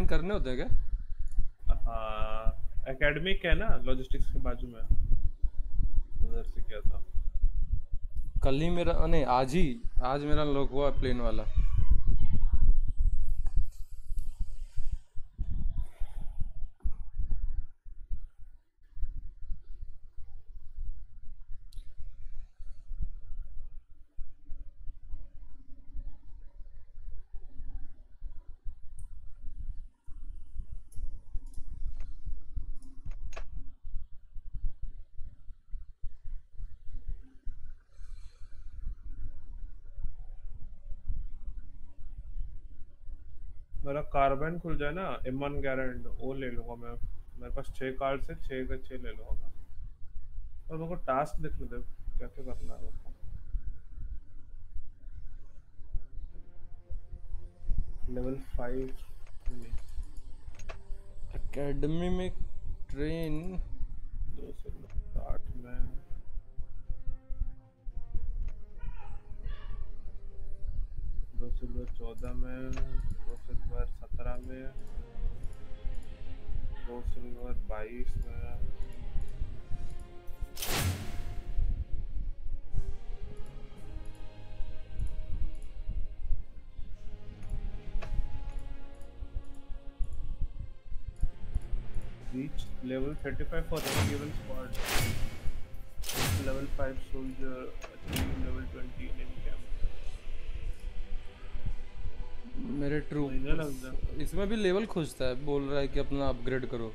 करने होते हैं क्या? हाँ, एकेडमिक है ना लॉजिस्टिक्स के बाजू में, उधर से किया था। कल ही मेरा नहीं, आज मेरा लॉक हुआ प्लेन वाला। मेरा कार्बन खुल जाए ना, M1 गारंट वो ले लूंगा मैं। मेरे पास 6 कार्ड से 6 के 6 ले लूंगा मैं। और मेरे को टास्क देखने दे, क्या क्या करना है मेरे को। लेवल 5 नहीं, एकेडमी में ट्रेन। 2 से 8 में, 2 सिल्वर 14 में, 2 सिल्वर 17 में, 2 सिल्वर 22 में। Reach level 35 for any given squad. Level 5 soldier achieve level 20 in camp. मेरे महीने ट्रूप लग जाए। इसमें भी लेवल खोजता है, बोल रहा है कि अपना अपग्रेड करो।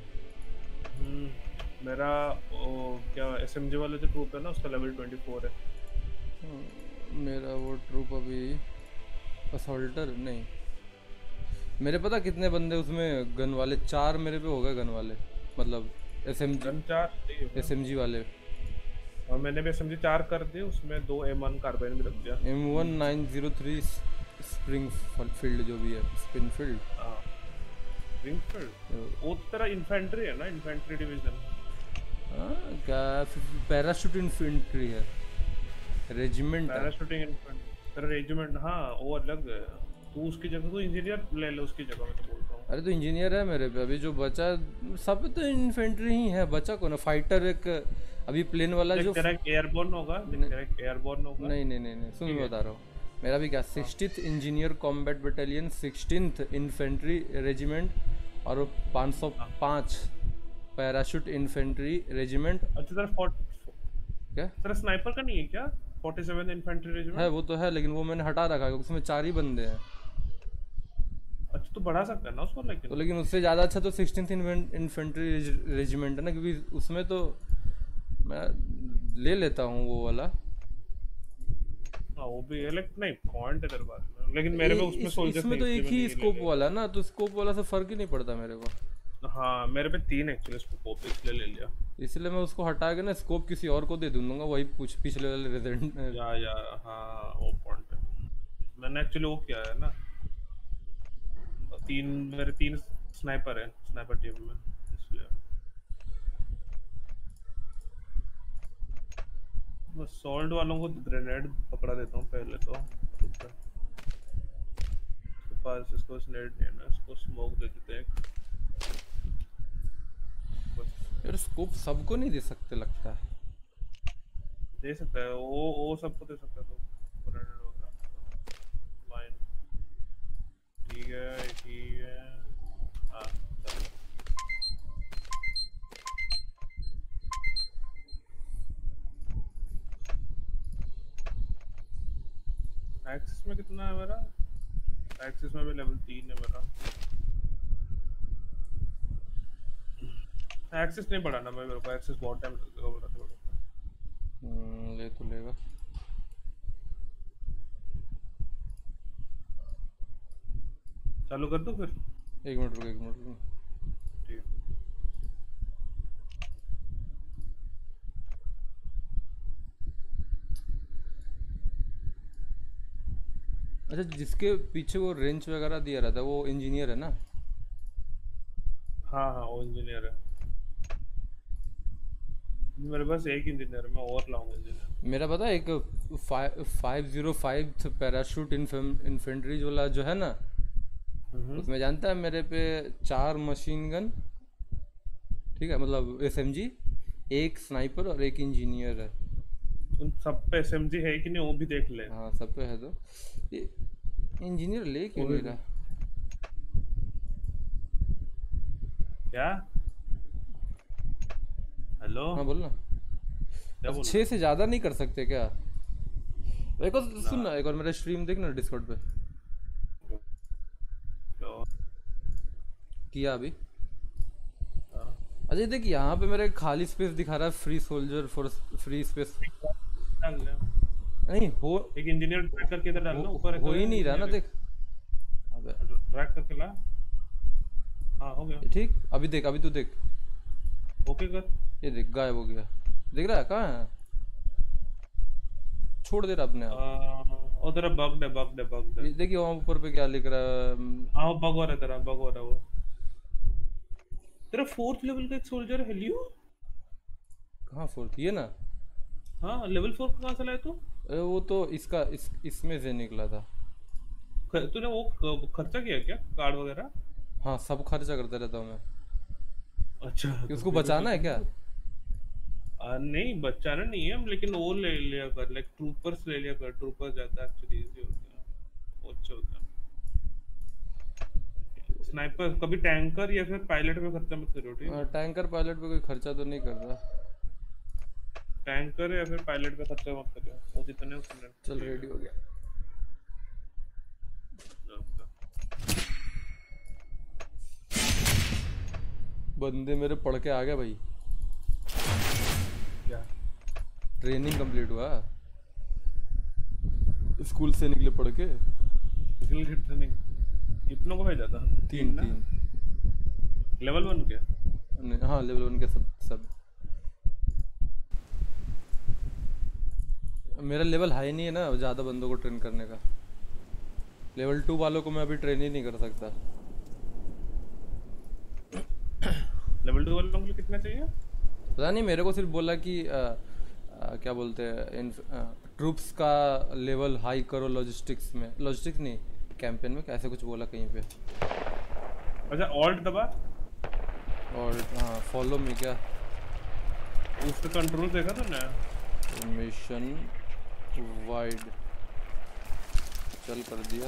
मेरा वो क्या SMG वाला जो ट्रूप है ना, उसका लेवल 24 है। मेरा वो ट्रूप अभी असॉल्टर नहीं। मेरे पता कितने बंदे उसमें गन वाले, 4 मेरे पे हो गए गन वाले, मतलब एसएमजी गन 4 चाहिए क्या? एसएमजी वाले। और मैंने भी SMG 4 कर दिए, उसमें 2 M1 कार्बाइन भी रख दिया। M1903 स्प्रिंग फील्ड जो भी है, स्पिनफील्ड। हाँ, विंगफील्ड वो तो तेरा इन्फेंट्री है ना, इन्फेंट्री डिवीजन। हाँ क्या, पैराशूट इन्फेंट्री है, रेजिमेंट है। पैराशूटिंग इन्फेंट्री तेरा रेजिमेंट, हाँ वो अलग है। तू उसकी जगह तू इंजीनियर ले ले, उसकी जगह मैं तो बोलता हूँ। अरे तो इंजीनियर है मेरे पे, अभी जो बचा सब पे तो इन्फेंट्री ही है, बचा कौन है? फाइटर एक अभी प्लेन वाला देख जो तेरा एक एयरबोर्न होगा, देख तेरा एक एयरबोर्न होगा। नहीं नहीं नहीं नहीं, सुन ठीक मैं है। बता रहा हूँ। मेरा भी क्या, हाँ 60th engineer combat battalion, 16th infantry regiment, और हाँ। 505 पैराशूट इन्फेंट्री रेजिमेंट। अच्छा तेरा क्या तेरा स्नाइपर का नहीं है क्या? 47 इन्फेंट्री है? रेजिमेंट। वो तो है, लेकिन वो मैंने हटा रखा है क्योंकि उसमें 4 ही बंदे हैं। अच्छा तो बढ़ा सकता है ना उसको, तो लेकिन। लेकिन उससे ज़्यादा अच्छा तो 16th इन्फेंट्री रेजिमेंट है ना, क्योंकि उसमें तो मैं ले लेता हूँ वो वाला। हाँ वो भी है, लेकिन नहीं पॉइंट है तेरे पास में, लेकिन मेरे में उसमें सोल्जर्स इसमें नहीं, तो इसलिए एक मैंने ही ये ले स्कोप लिया। वाला है ना, तो स्कोप वाला से फर्क ही नहीं पड़ता मेरे को। हाँ मेरे पे 3 एक्चुअली स्कोप, इसलिए ले लिया। इसलिए मैं उसको हटा के ना स्कोप किसी और को दे दूंगा, वही कुछ पिछले वाले रेजिडेंट। या हाँ वो पॉइंट है। मैंने एक्चुअली वो किया है ना, 3 मेरे 3 स्नाइपर है स्नाइपर टीम में, इसलिए मैं सॉल्ट वालों को ग्रेनेड पकड़ा देता हूँ पहले तो। रुक जा। उसके पास इसको स्नेड नहीं है ना, इसको स्मोक दे देते हैं एक। बस यार स्कोप सबको नहीं दे सकते लगता है। दे सकता है वो सबको दे सकता है तो ग्रेनेड वगैरह माइन। ठीक है ठीक है। हाँ चलो। एक्सिस में कितना है मेरा? एक्सिस में भी लेवल 3 है मेरा। एक्सेस नहीं बढ़ाना मैं, मेरे को एक्सेस बहुत टाइम लगेगा बढ़ाते बढ़ाते। ले तो लेगा। चालू कर दो फिर। 1 मिनट रुको, 1 मिनट रुको। ठीक है। अच्छा, जिसके पीछे वो रेंच वगैरह दिया रहता है वो इंजीनियर है ना? हाँ हाँ वो इंजीनियर है। मेरे पास एक इंजीनियर है, मैं और लाऊंगा इंजीनियर। मेरा पता है, एक 505 पैराशूट इन्फेंट्री वाला जो है ना, उसमें जानता है मेरे पे 4 मशीन गन, ठीक है, मतलब एसएमजी, एक स्नाइपर और एक इंजीनियर है। उन सब पे एसएमजी है कि नहीं वो भी देख ले। हाँ सब पे है। तो ये इंजीनियर ले क्यों वो भी नहीं रहा? क्या? हेलो? हाँ बोल ना। क्या अब बोल 6 से ज़्यादा नहीं कर सकते क्या? एक और रहा? सुन ना, एक और मेरा स्ट्रीम देख ना डिस्कॉर्ड पे। तो किया अभी। हाँ, अजय देख, यहाँ पे मेरा एक खाली स्पेस दिखा रहा है, free soldier for free space. एक बार डाल ले। नहीं हो एक इंजीनियर ट्रैक करके इधर डालना, ऊपर हो ही नहीं रहा ना, इंजीनियर देख। अबे ट्रैक करके ला। हाँ हो गया। ये ठीक, अभी देख, अभी तू देख, ओके कर। ये देख गायब हो गया। दिख रहा है कहाँ है? छोड़ दे रहा अपने आप। ओ तेरा बग्ड है। ये देखिए वहाँ ऊपर पे क्या लिख रहा है, हाँ वो बग हो रहा है, तेरा बग हो रहा है वो। तेरा 4th लेवल का एक सोल्जर है लियो। कहाँ फोर्थ ये ना? हाँ लेवल 4 कहाँ से लाया तू? अरे वो तो इसमें से निकला था। तूने वो खर्चा किया क्या कार्ड वगैरह? हाँ सब खर्चा करता रहता हूँ मैं। अच्छा कि तो उसको फिर बचाना है क्या? नहीं बचाना नहीं है लेकिन वो ले लिया कर, लाइक ट्रूपर्स ले लिया कर। ट्रूपर्स ज्यादा एक्चुअली इजी होते हैं, वो अच्छे होते हैं। स्नाइपर कभी टैंकर या फिर पायलट पे खर्चा मत करो, ठीक है? टैंकर पायलट पे कोई खर्चा तो नहीं कर रहा। टैंकर या फिर पायलट पे खर्चा मत करो, वो जितने उसमें चल रेडी हो गया। बंदे मेरे पढ़ के आ गए भाई। क्या ट्रेनिंग कंप्लीट हुआ, स्कूल से निकले पढ़ के। स्किल की ट्रेनिंग कितनों को भेजा था? 3 ना? 3। लेवल 1 के? हाँ लेवल 1 के सब सब। मेरा लेवल हाई नहीं है ना ज़्यादा बंदों को ट्रेन करने का। लेवल 2 वालों को मैं अभी ट्रेन ही नहीं कर सकता। लेवल 2 वालों के लिए कितना चाहिए? पता नहीं, मेरे को सिर्फ बोला कि क्या बोलते हैं, ट्रूप्स का लेवल हाई करो लॉजिस्टिक्स में, लॉजिस्टिक्स नहीं कैंपेन में, कैसे कुछ बोला कहीं पे। अच्छा ऑल्ट दबा और हाँ फॉलो में क्या, उसका कंट्रोल देखा था ना? मिशन वाइड चल कर दिया।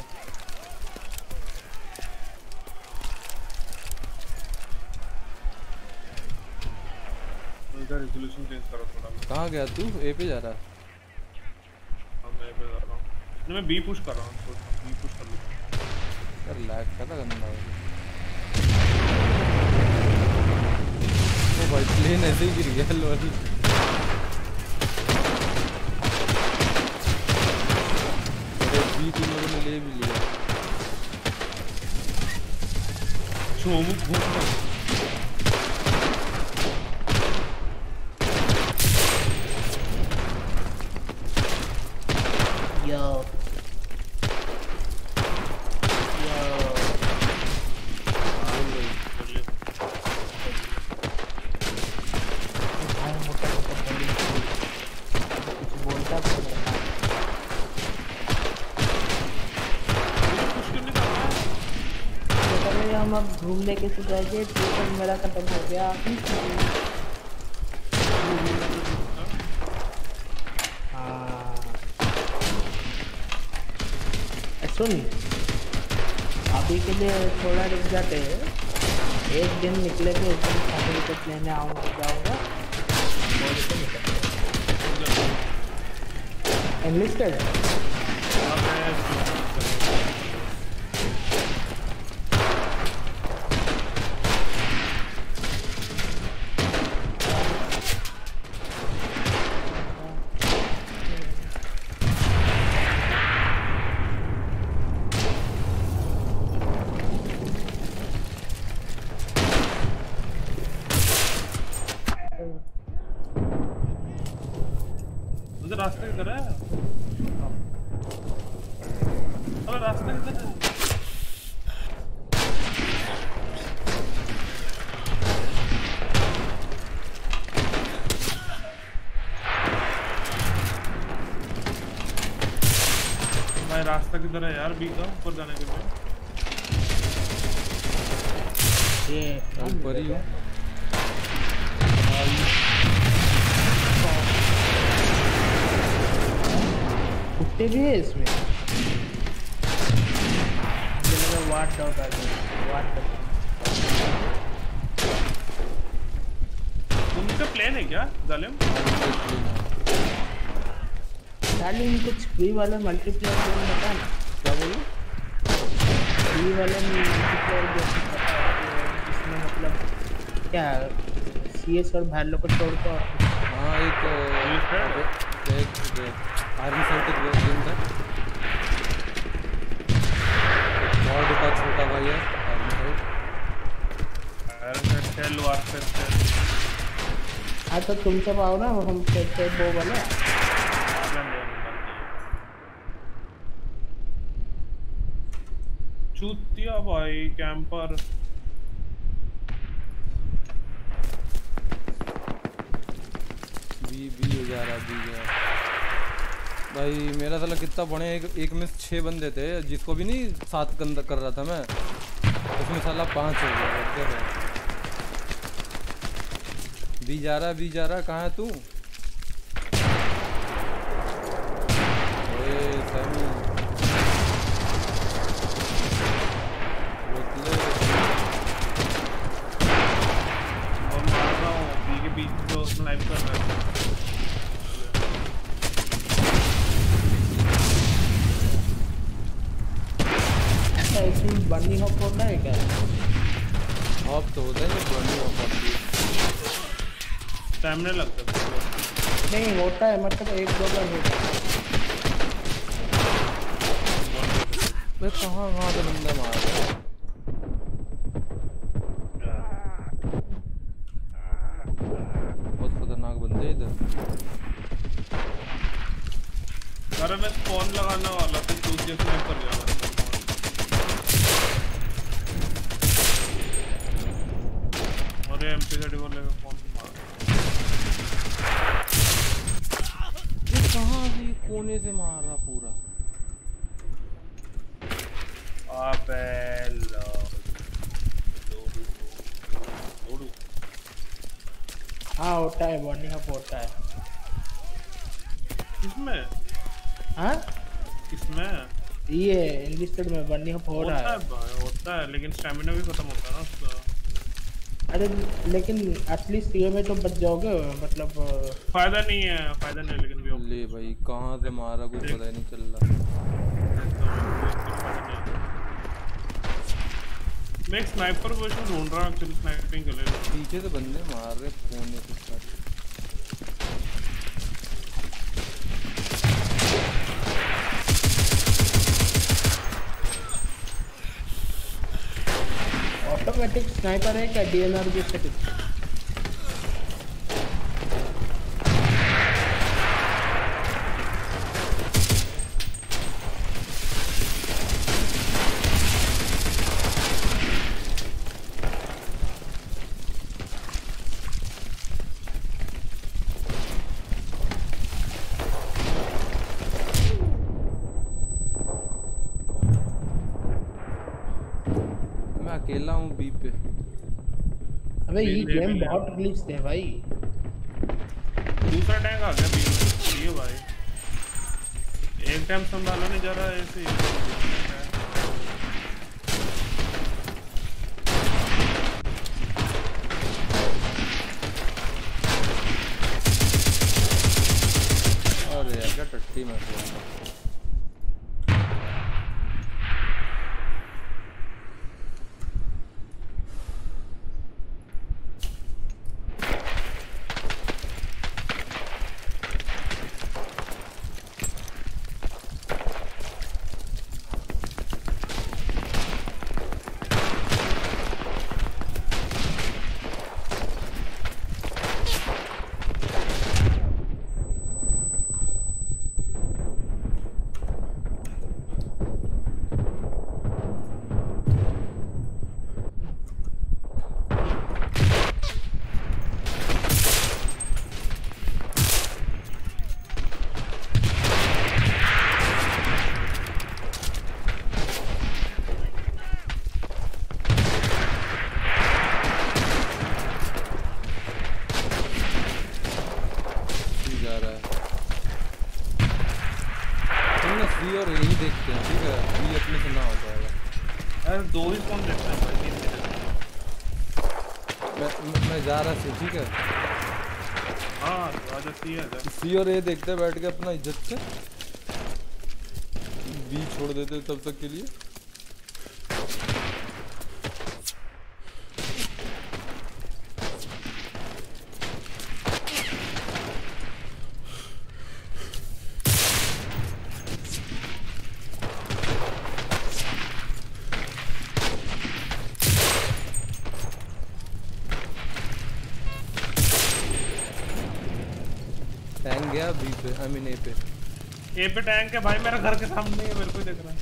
उनका रेजोल्यूशन चेंज करो थोड़ा। कहाँ गया तू? ए पे जा रहा है? हाँ मैं पे कर रहा हूँ। नहीं मैं बी पुश कर रहा हूँ, बी पुश कर लूँ। यार लैग कर रहा गंदा। ओ भाई प्लेन ऐसे ही गिर गया लोल। अरे बी तुम लोगों ने ले भी लिया। चोमू घूम घूमने कैसे जाएंगे? ट्यूशन मेरा खत्म हो गया। हाँ सुन, अभी के लिए थोड़ा रुक जाते हैं, एक दिन निकलेंगे, उस दिन सर्टिफिकेट लेने आऊँगा, जाऊँगा एनलिस्टेड। रास्ता किधर है? अरे रास्ता किधर है? भाई रास्ता किधर है यार बी का ऊपर जाने के लिए? ये ऊपर ही हूँ। कुत्ते भी है इसमें। मुझे लगा वाट डॉग आ गया। वाट डॉग उनका प्लान है क्या जालिम? डार्लिंग कुछ फ्री वाला मल्टीप्लेयर गेम बता ना। क्या बोलूं? फ्री वाला मल्टीप्लेयर गेम बता जिसमें मतलब क्या CS और वैलो को छोड़ के और कुछ। हाँ एक आर्मी साइड गेम था। गॉड का छोटा भाई है आर्मी साइड। आयरन सेल वास्ते सेल। हाँ तो तुम सब आओ ना हम खेलते हैं वो वाला। चूतिया भाई कैंपर। बी हो जा रहा भाई। मेरा साला कितना बड़े एक में 6 बंदे थे, जिसको भी नहीं 7 गंदा कर रहा था मैं, उसमें साला 5 हो गया। बी जा रहा कहाँ है तू? स्नाइप कर रहा है। ऐसा इसमें बर्निंग हॉप होता है क्या? हॉप तो होता है, बर्निंग हॉप होती है। स्टैमिना लगता है। नहीं होता है, मतलब एक दो बार होता है। मैं कहाँ से बंदा मार रहा है? बहुत खतरनाक बंदे इधर। अरे मैं स्पॉन लगाने वाला था, तू जैसे स्नाइप कर गया। अरे MP34 लेकर कौन मार? ये कहाँ भी कोने से मार रहा पूरा। हाँ होता है, बर्निंग हॉप होता है। किसमें? हाँ किसमें? ये इनलिस्टेड में बर्निंग हॉप हो रहा है। होता है लेकिन स्टैमिना भी खत्म होता है ना उसका। अरे लेकिन एटलीस्ट ये में तो बच जाओगे, मतलब फायदा नहीं है लेकिन भी ले भाई कहाँ से मारा कुछ पता ही नहीं चल रहा। मैं एक स्नाइपर पोजीशन ढूंढ रहा हूँ, एक्चुअली स्नाइपिंग के लिए। पीछे से बंदे मार रहे कोने से सारे। ऑटोमेटिक स्नाइपर है क्या? DNR भी सेटिंग। अकेला हूँ बी पे। अबे ये गेम बहुत ग्लिच थे भाई। दूसरा टैंक आ गया बी में। ये भाई एक टाइम संभाला नहीं जा रहा है ऐसे ही। अरे यार क्या टट्टी मार रहा है। दो ही स्पॉन देखते हैं भाई, 3 देखते हैं। मैं जा रहा सी, ठीक है। हाँ राजा सी है जा। सी और ए देखते हैं बैठ के अपना इज्जत से, बी छोड़ देते तब तक के लिए। टैंक गया बी पे, आई मीन ए पे। ए पे टैंक है भाई, मेरा घर के सामने है, मेरे को ही दिख रहा है।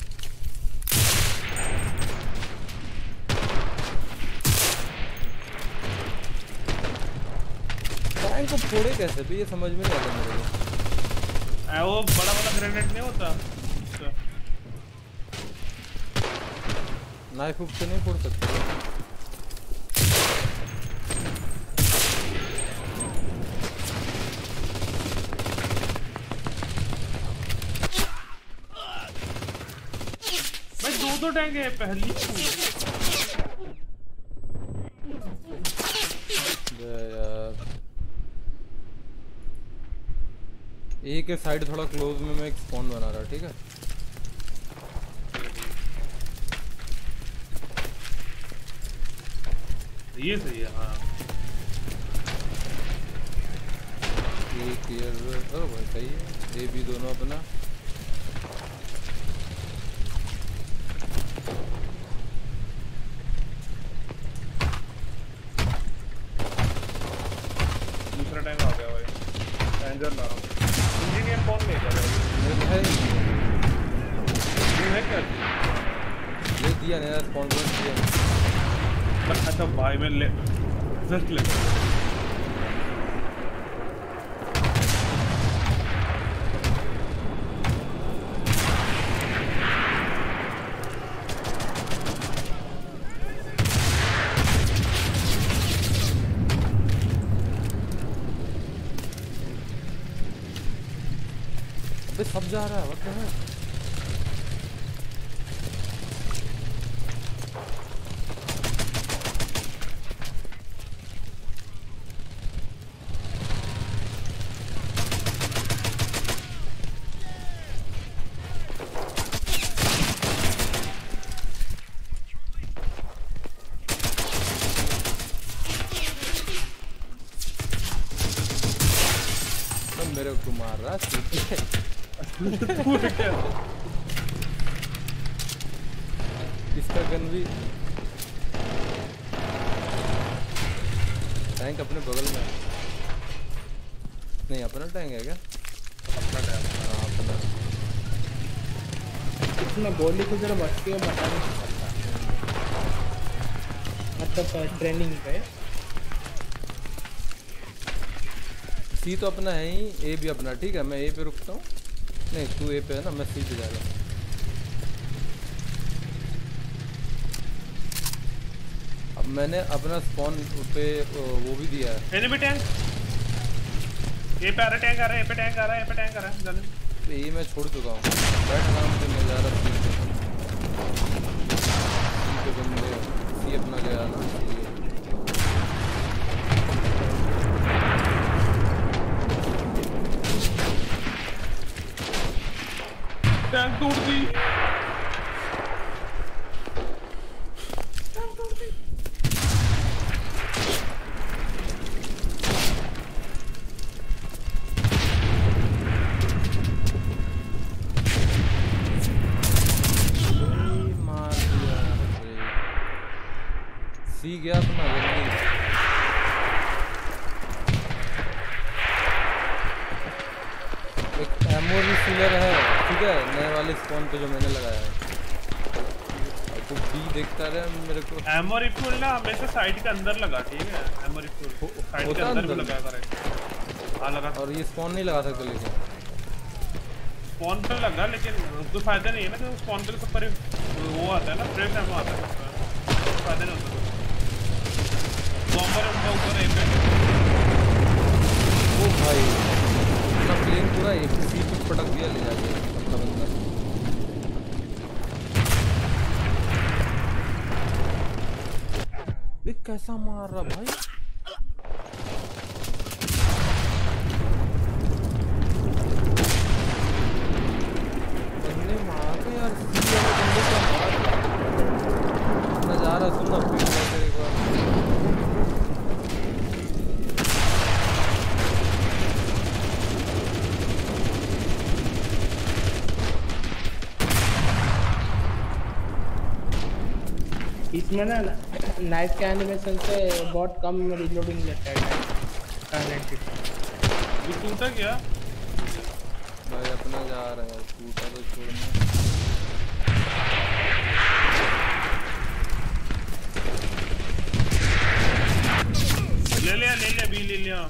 टैंक को फोड़े कैसे भी, ये समझ में नहीं आता मेरे को। वो बड़ा वाला ग्रेनेड नहीं होता उसका। नाइफ उफ से नहीं फोड़ सकते। दो टैंक है पहली। यार एक के साइड थोड़ा क्लोज में मैं एक स्पॉन बना रहा, ठीक है। ये सही है। हाँ एक ईयर भाई सही है। ए बी दोनों अपना। अच्छा भाई मैं ले जस्ट ले अबे सब जा रहा है, what the hell? मेरे को मार रहा इसका गन भी। टैंक अपने बगल में नहीं, अपना टैंक है क्या? अपना टैंक। हाँ अपना। इसमें गोली को जरा बचती है बता नहीं सकता, मतलब ट्रेनिंग पे। सी तो अपना है ही, ए भी अपना, ठीक है। मैं ए पे रुकता हूँ। नहीं तू ए पे है ना, मैं सी पे जा रहा हूँ। अब मैंने अपना स्पॉन पे वो भी दिया है। एनिमी टैंक ए पे आ रहा है, टैंक आ रहा है, ए पे टैंक आ रहा है, ए पे टैंक आ रहा है। जल्दी ए मैं छोड़ चुका हूँ, बैठ आराम से मैं जा रहा सी पे बंदे। सी अपना गया ना इसलिए। टैंक तोड़ दी। मार दिया सी गया अपना जल्दी। एक एमो रिफिलर है, ठीक है, नए वाले स्पॉन पे जो मैंने लगाया है। तो बी देखता रहे मेरे को। एमो रिफिल ना हमेशा साइड के अंदर लगा, ठीक है। एमो रिफिल साइड के अंदर भी लगा करेक्ट। हाँ लगा। और ये स्पॉन नहीं लगा सकते, लेकिन स्पॉन पे लगा, लेकिन कोई फायदा नहीं है ना, क्योंकि स्पॉन पे सब पर वो आता है ना, फ्रेश एमो आता है, फायदा नहीं होता। बॉम्बर उनका ऊपर है पे। ओ भाई अपना प्लेन पूरा एक सी पे पटक दिया ले जाके अपना बंदा। ये कैसा मार रहा भाई। बंदे मार के यार, सीधे वाले बंदे को मार नजारा सुनना फिर तेरे को। इसमें ना नाइफ के एनिमेशन से बहुत कम रिलोडिंग लेता है। ये टूटा क्या भाई अपना जा रहा है, टूटा तो छोड़ना। ले लिया बी ले लिया।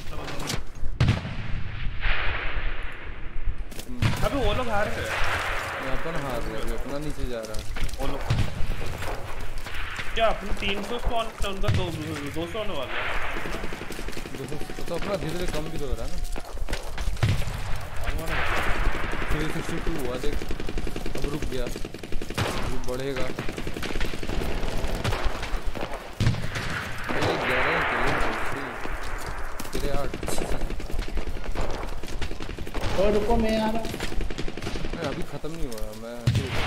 अबे वो लोग हार गए। अपन हार रहे हैं, अपना नीचे जा रहा है वो लोग क्या अपने 300 स्पॉन उनका 200 होने वाला है। तो अपना धीरे धीरे कम भी तो हो रहा है ना। 362 हुआ देख, अब रुक गया, अब बढ़ेगा। तेरे 8 तो रुको मैं आ रहा। अभी खत्म नहीं हुआ मैं।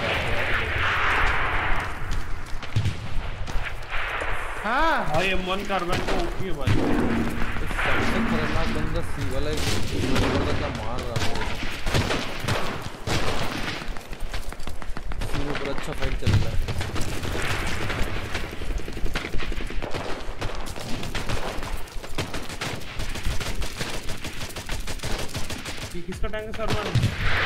हाँ भाई M1 कार्बाइन को ओपी है भाई। सबसे खतरनाक बंदा सी वाला क्या मार रहा है। सी में पूरा अच्छा फाइट चल रहा है। किसका टैंक है सरवर?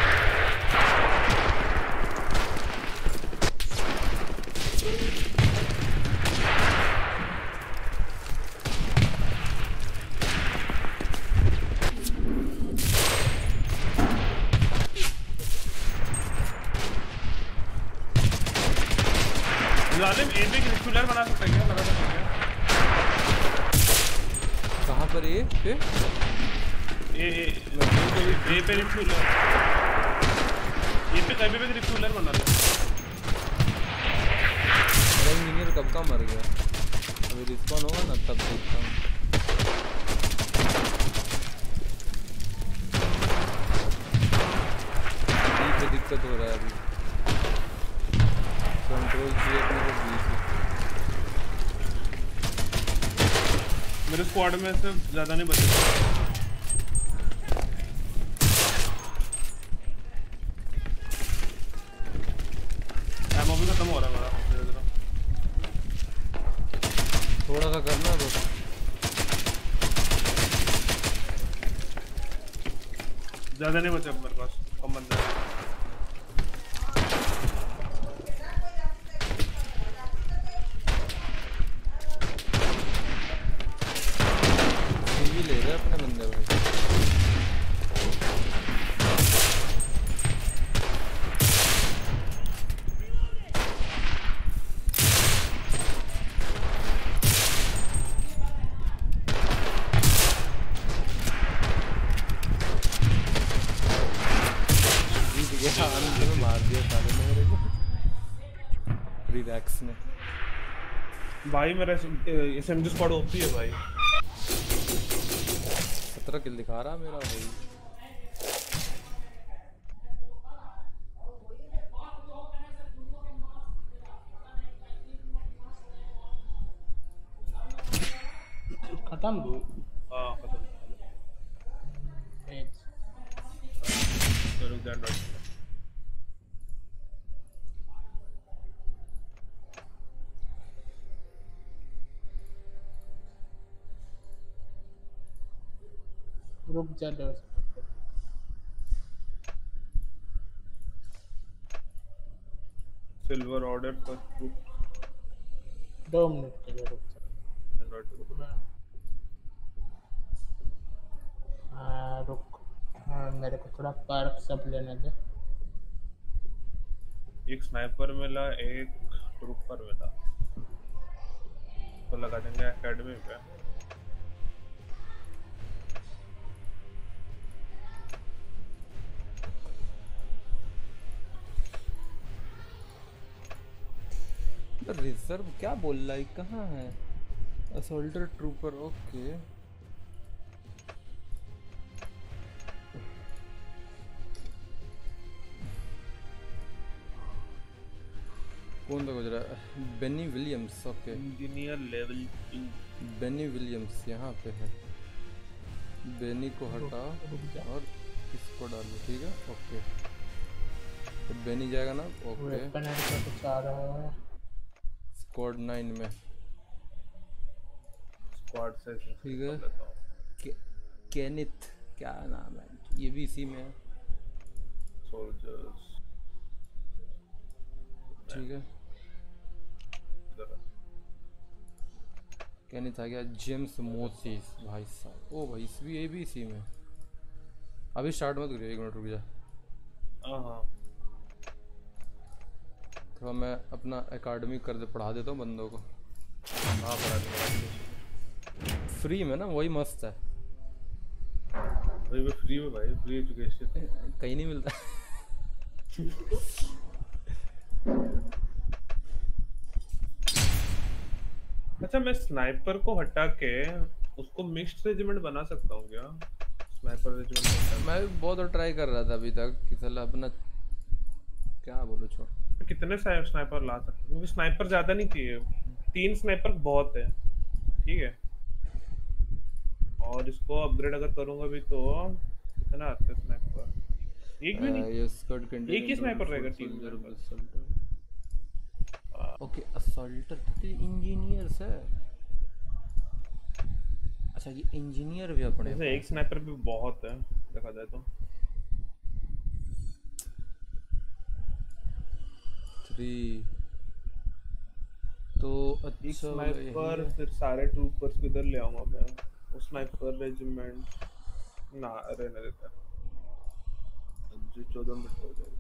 जालिम ए पे रिक्रूटर बना सकता है क्या? लगा सकता है कहाँ पर ये पे? ए पे रिक्रूटर, ये पे कहीं पे रिक्रूटर बना दो। मेरा इंजीनियर कब का मर गया, अभी रिस्पॉन होगा ना तब देखता हूँ। पे दिक्कत हो रहा है अभी, कंट्रोल चाहिए अपने को बी से। मेरे स्क्वाड में से ज़्यादा नहीं बचे। एमओ भी खत्म हो रहा है मेरा धीरे-धीरे। थोड़ा सा करना तो ज़्यादा नहीं बचे मेरे पास, कम बंदे हैं। ले रहे अपने बंदे भाई। जीत गया, अंत में मार दिया साले ने मेरे को रिलैक्स ने। भाई मेरा SMG स्क्वाड ओपी है भाई। 17 किल दिखा रहा मेरा भाई। खत्म दो। हाँ खत्म। चलो ध्यान रखो। रुक जा दो। सिल्वर ऑर्डर पर 2 मिनट के लिए रुक जा। रुक, हाँ मेरे को थोड़ा पर्क सब लेने दे। एक स्नाइपर मिला, एक ट्रूपर मिला, तो लगा देंगे एकेडमी पे। रिजर्व क्या बोल रहा है, कहाँ है? Assaulter trooper okay. कौन था गुजरा? Benny Williams okay. Engineer level 2। Benny Williams यहाँ पे है। बेनी को हटा और इसको डालो, ठीक है ओके। तो बेनी जाएगा ना ओके। वेपन ऐड का कुछ आ रहा है स्क्वाड 9 में स्क्वाड से ठीक है। केनिथ क्या नाम है, ये भी इसी में है सोल्जर्स ठीक है। केनिथ आ गया। जेम्स मोसिस भाई साहब, ओ भाई इस भी ये भी इसी में। अभी स्टार्ट मत करिए, 1 मिनट रुक जा। हाँ थोड़ा मैं अपना एकेडमी कर दे, पढ़ा देता हूँ बंदों को। हाँ फ्री में ना, वही मस्त है। भाई वो फ्री में भाई, फ्री एजुकेशन कहीं नहीं मिलता। अच्छा मैं स्नाइपर को हटा के उसको मिक्स्ड रेजिमेंट बना सकता हूँ क्या? स्नाइपर रेजिमेंट मैं भी बहुत ट्राई कर रहा था अभी तक कि साला अपना क्या बोलो छोड़। कितने स्नाइपर ला सकते हैं? क्योंकि स्नाइपर ज्यादा नहीं चाहिए, 3 स्नाइपर बहुत है ठीक है। और इसको अपग्रेड अगर करूंगा भी तो कितना आता है स्नाइपर? एक भी नहीं, ये स्क्वाड कंटेन एक ही स्नाइपर रहेगा टीम में। ओके असॉल्टर तो इंजीनियर्स है। अच्छा ये इंजीनियर भी अपने वैसे एक स्नाइपर भी बहुत है देखा जाए तो। 3 तो एक अच्छा स्नाइपर फिर सारे ट्रूपर्स को इधर ले आऊंगा मैं। वो स्नाइपर रेजिमेंट ना रहने देता जो 14 मिनट हो जाएगा।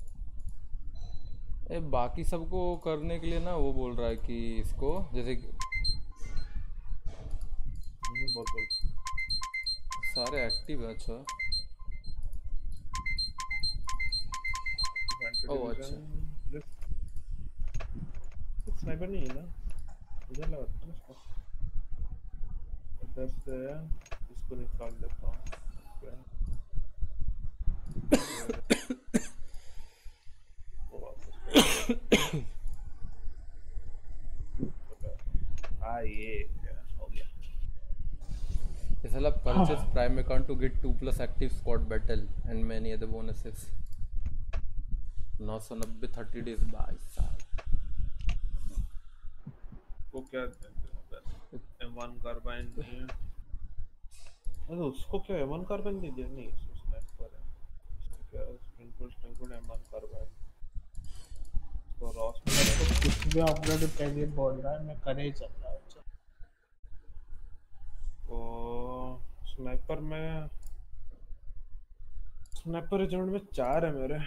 ए बाकी सबको करने के लिए ना वो बोल रहा है कि इसको जैसे कि बहुत सारे एक्टिव है। अच्छा ओह अच्छा स्नाइपर नहीं है ना, इधर लगा था इसको, इधर से इसको निकाल देता हूँ। ये हो गया। ये साला purchase prime account to get 2+ active squad battle and many other bonuses. 990 30 days भाई साहब। वो क्या M1 कार्बाइन है, अरे उसको क्या M1 कार्बाइन दे दिया? नहीं स्नाइपर है क्या? स्प्रिंगफील्ड M1 कार्बाइन तो रॉस में कुछ भी अपग्रेड पहले बोल रहा है, मैं करे ही चल रहा हूँ। तो स्नाइपर रेजिमेंट में 4 है मेरे।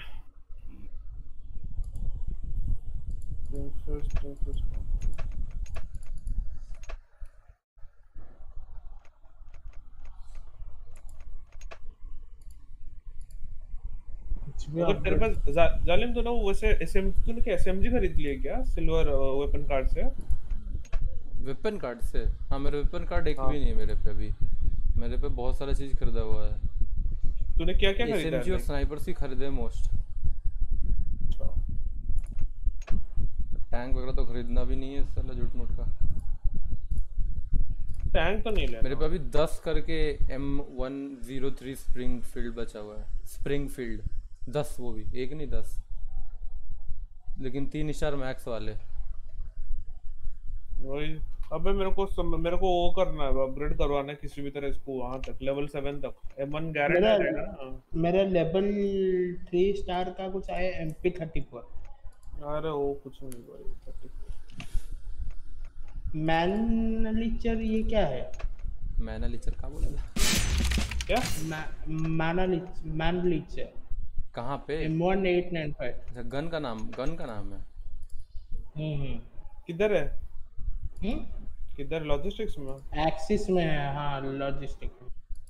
अगर तेरे पास जालिम तो ना वो वैसे तूने क्या एसएमजी खरीद लिया क्या सिल्वर वेपन कार्ड से? वेपन कार्ड से? हाँ मेरे वेपन कार्ड एक भी नहीं है मेरे पे अभी। मेरे पे बहुत सारा चीज खरीदा हुआ है। तूने क्या क्या खरीदा है? एसएमजी और स्नाइपर्स ही खरीदे मोस्ट। टैंक वगैरह तो खरीदना भी नहीं है साला झूठ मूठ का। टैंक तो नहीं लेना। मेरे पे अभी 10 करके M103 स्प्रिंगफील्ड बचा हुआ है। स्प्रिंगफील्ड 10, वो भी एक नहीं 10, लेकिन 3 स्टार मैक्स वाले। वही अबे मेरे को वो करना है, अपग्रेड करवाना है किसी भी तरह इसको वहां तक लेवल 7 तक। M1 गारंटी रहेगा ना? मेरा लेवल 3 स्टार का कुछ आया MP34। अरे वो कुछ नहीं भाई। मैनलिचर ये क्या है? मैनलिचर का बोला क्या? मैनलिचर कहाँ पे? M1895। अच्छा गन का नाम है। किधर है? किधर? लॉजिस्टिक्स में? एक्सिस में है। हाँ लॉजिस्टिक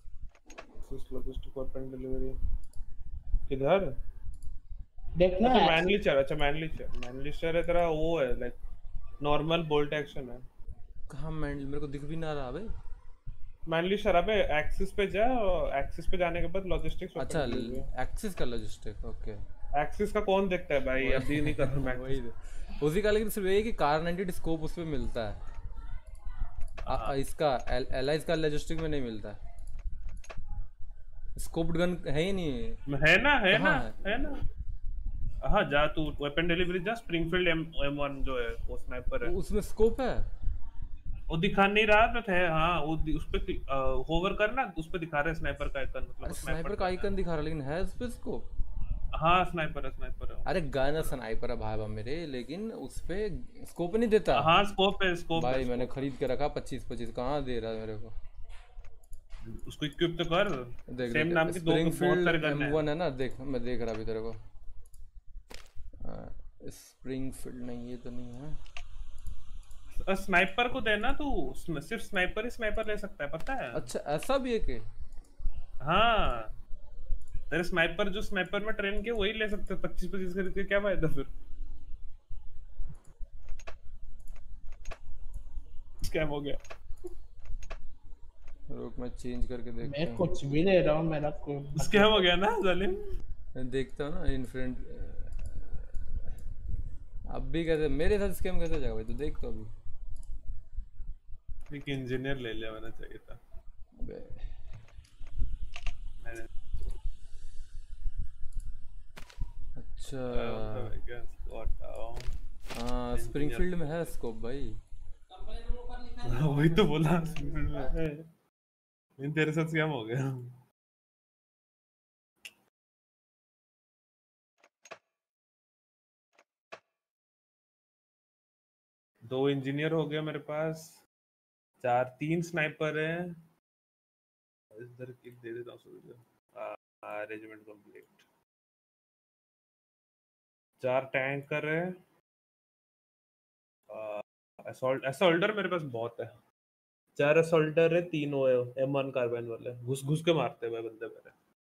वेपन डिलीवरी किधर देखना। मैनलिचर। अच्छा मैनलिचर है तेरा, वो है लाइक नॉर्मल बोल्ट एक्शन है। कहाँ मैंडली, मेरे को दिख भी ना रहा बे। मैनली शराब है, एक्सिस पे जा, और एक्सिस पे जाने के बाद लॉजिस्टिक्स अच्छा, ओपन की हुई है। एक्सिस का लॉजिस्टिक, ओके। एक्सिस का कौन देखता है भाई, अभी नहीं कर रहा मैं वही एक्सिस। तो। उसी का, लेकिन सिर्फ ये है कि कार 90 स्कोप उस पर मिलता है। हाँ इसका एलाइज का लॉजिस्टिक में नहीं मिलता है। स्कोप्ड गन है ही नहीं। है ना, है ना, कहाँ है? है ना। हाँ जा तू वेपन डिलीवरी जा, स्प्रिंगफील्ड M1 जो है वो स्नाइपर है। उसमें स्कोप है? वो दिखा नहीं रहा तो थे, हाँ वो उस पे होवर करना, उस पे दिखा रहे स्नाइपर का आइकन, मतलब अरे वो स्नाइपर स्नाइपर का गन है। आइकन दिखा रहा, लेकिन है उस पे स्कोप? हाँ स्नाइपर है, स्नाइपर है। अरे गन स्नाइपर है भाई बा मेरे, लेकिन उस पे स्कोप नहीं देता। हाँ स्कोप है, स्कोप है, भाई मैंने स्कोप खरीद के रखा 25-25, कहाँ दे रहा है मेरे को? है। उसको इक्विप तो कर। देख सेम देख, नाम की दो बहुत स्प्रिंगफील्ड सारे गन है। M1 है ना, देख मैं देख रहा अभी तेरे को। स्प्रिंगफील्ड नहीं, ये तो नहीं है। स्नाइपर को देना तू, सिर्फ स्नाइपर ही स्नाइपर ले सकता है, पता है। अच्छा ऐसा भी है कि? हाँ तेरे स्नाइपर जो स्नाइपर में ट्रेन के वही ले सकते हैं, 25-25 खरीद के क्या फायदा फिर। स्कैम हो गया। रुक मैं चेंज करके देखता मैं हूँ। कुछ भी ले रहा हूँ, मेरा कोई स्कैम मतलब। हो गया ना जालिम। मैं देखता हूँ ना इनफ्रेंट। अब भी कैसे मेरे साथ स्कैम कैसे जाएगा भाई, तो देख तो अभी। एक इंजीनियर ले लिया मैंने, चाहिए था। अबे मैंने अच्छा। क्या इसको हटाओ। हाँ इंजीनियर स्प्रिंगफील्ड में है स्कोप भाई। वही तो बोला, स्पीड में है। इन तेरे साथ स्कैम हो गया। दो इंजीनियर हो गया मेरे पास, चार, तीन स्नाइपर है। इधर किक दे देता हूँ, रेजिमेंट कंप्लीट। चार टैंकर है। असॉल्ट असॉल्टर मेरे पास बहुत है। चार असॉल्टर है, तीन वो है M1 कार्बाइन वाले, घुस घुस के मारते हुए बंदे मेरे।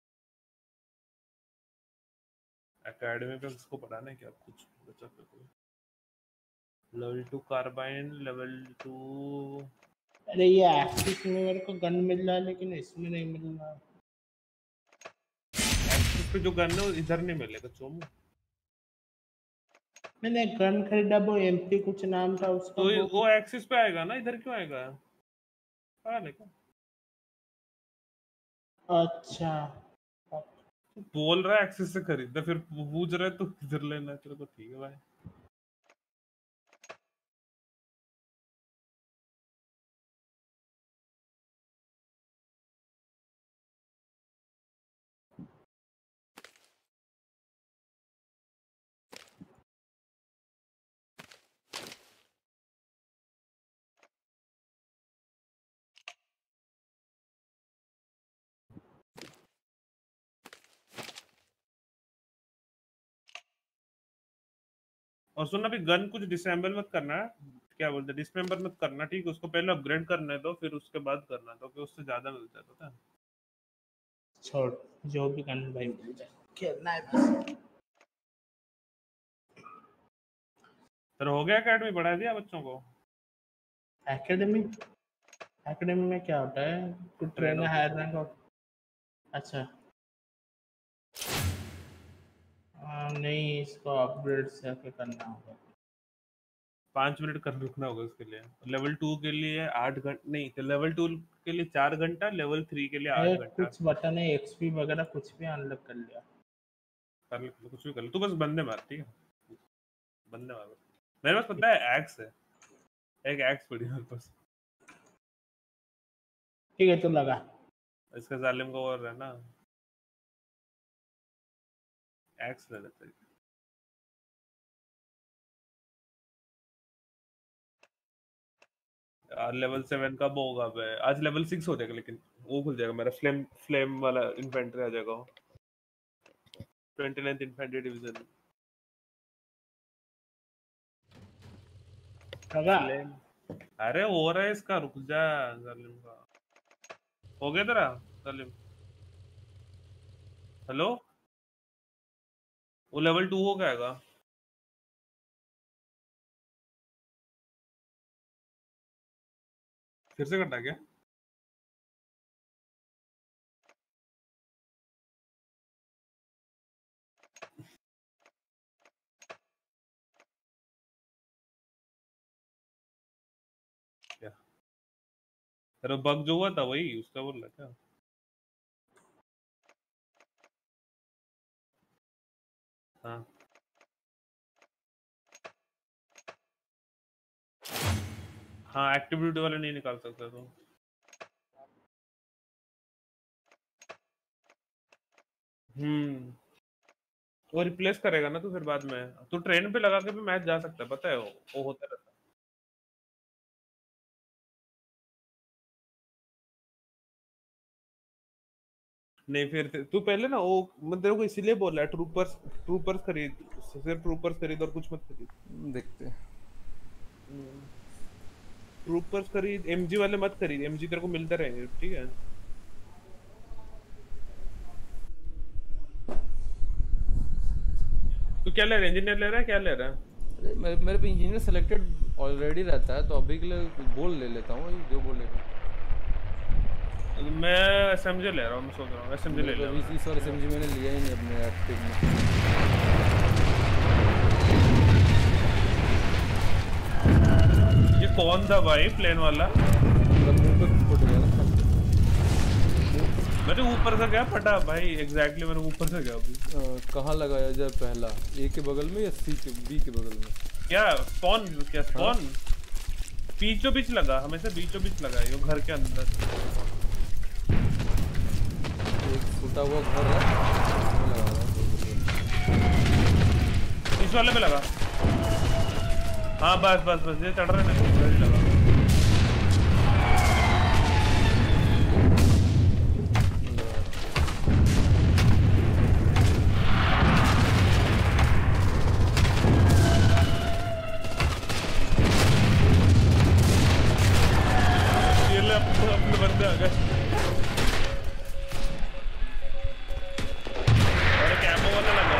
एकेडमी पे उसको पढ़ाना है क्या कुछ बच्चा पे कोई? Level 2 carbine, level 2। अरे ये एक्सिस में मेरे को गन मिल रहा है, लेकिन इसमें नहीं मिल रहा। एक्सिस पे जो गन है वो इधर नहीं मिलेगा चोमू। मैंने गन खरीदा, वो MP कुछ नाम था उसका, तो वो वो एक्सिस पे आएगा ना, इधर क्यों आएगा? पता नहीं क्या अच्छा। बोल रहा है एक्सिस से खरीदना, फिर पूछ रहा है तो किधर लेना है तेरे को, ठीक है भाई। और सुन, अभी गन कुछ डिसेंबल मत करना है, क्या बोलते हैं, डिसमेंबर मत करना, ठीक है? उसको पहले अपग्रेड करने दो, फिर उसके बाद करना, तो कि उससे ज्यादा मिलता है, पता है। छोड़, जो भी गन भाई मिल जाए, खेलना है बस। फिर हो गया, एकेडमी बढ़ा दिया बच्चों को। एकेडमी, एकेडमी में क्या होता है? To train train higher officer. Rank off. अच्छा। नहीं, इसको अपग्रेड से आके करना होगा। 5 मिनट कर रुकना होगा उसके लिए। लेवल 2 के लिए 8 घंटा नहीं, तो लेवल 2 के लिए 4 घंटा, लेवल 3 के लिए मैं 8 घंटा। कुछ बटन है, XP वगैरह कुछ भी अनलॉक कर लिया। कर ले, कुछ भी कर ले, तू बस बंदे मार, ठीक है? बंदे मार बस। मेरे पास पता है एक्स है, एक एक्स पड़ी है मेरे पास। ठीक है, तो लगा। इसका जालिम का और है ना, एक्स ले लेते हैं। लेवल 7 कब होगा बे? आज लेवल 6 हो जाएगा, लेकिन वो खुल जाएगा मेरा फ्लेम फ्लेम वाला इन्फेंट्री आ जाएगा। 29th infantry division. लगा। फ्लेम। अरे हो रहा है इसका, रुक जा। जालिम का हो गया तेरा जालिम? हेलो, वो लेवल 2 हो जाएगा। फिर से कटा क्या? क्या तेरा बग जो हुआ था वही उसका बोल रहा क्या? हाँ हाँ, एक्टिविटी वाले नहीं निकाल सकता तो। वो रिप्लेस करेगा ना तो फिर बाद में तू ट्रेन पे लगा के भी मैच जा सकता है, पता है वो होता रहता है। नहीं फिर तू पहले ना वो मैं तेरे को इसीलिए बोल रहा है ट्रूपर्स ट्रूपर्स खरीद, सिर्फ ट्रूपर्स खरीद और कुछ मत खरीद। देखते हैं। ट्रूपर्स खरीद, एमजी वाले मत खरीद, एमजी तेरे को मिलते रहेंगे ठीक है। तू क्या ले रहा है, इंजीनियर ले रहा है क्या ले रहा है? अरे मेरे पे इंजीनियर सेलेक्टेड ऑलरेडी रहता है, तो अभी के लिए बोल ले लेता हूँ, जो बोलेगा। मैं एसएमजी ले रहा हूँ, मैं सोच रहा हूँ एसएमजी ले मेरे ले। को इस बार एसएमजी मैंने लिया ही नहीं अपने एक्टिव में। ये कौन था भाई प्लेन वाला? मतलब मुंह पे फुट गया ना। मैंने ऊपर से गया फटा भाई, एग्जैक्टली मैंने ऊपर से गया अभी। कहाँ लगाया जाए पहला, ए के बगल में या सी के बी के बगल में? क्या स्पॉन, क्या स्पॉन? बीचों बीच लगा, हमेशा बीचों बीच लगा है, घर के अंदर। एक फूटा हुआ घर है, उसमें लगा रहा है। इस वाले पे लगा। हाँ बस बस बस ये चढ़ रहे हैं ना, उधर ही लगा। अपने बंदे आ गए। अरे कैमो वाला लगा।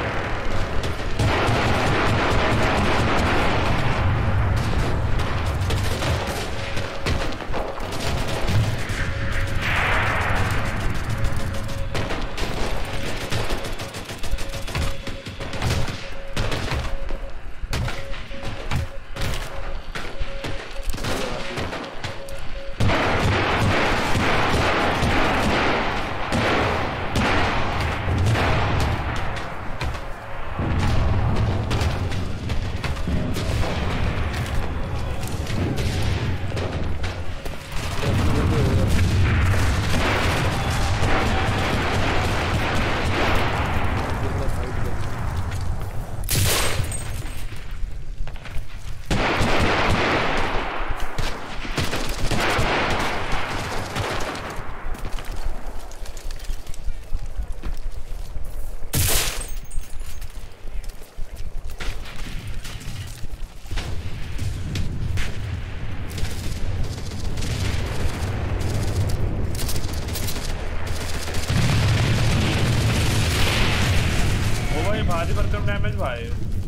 भारी भरकम डैमेज भाई।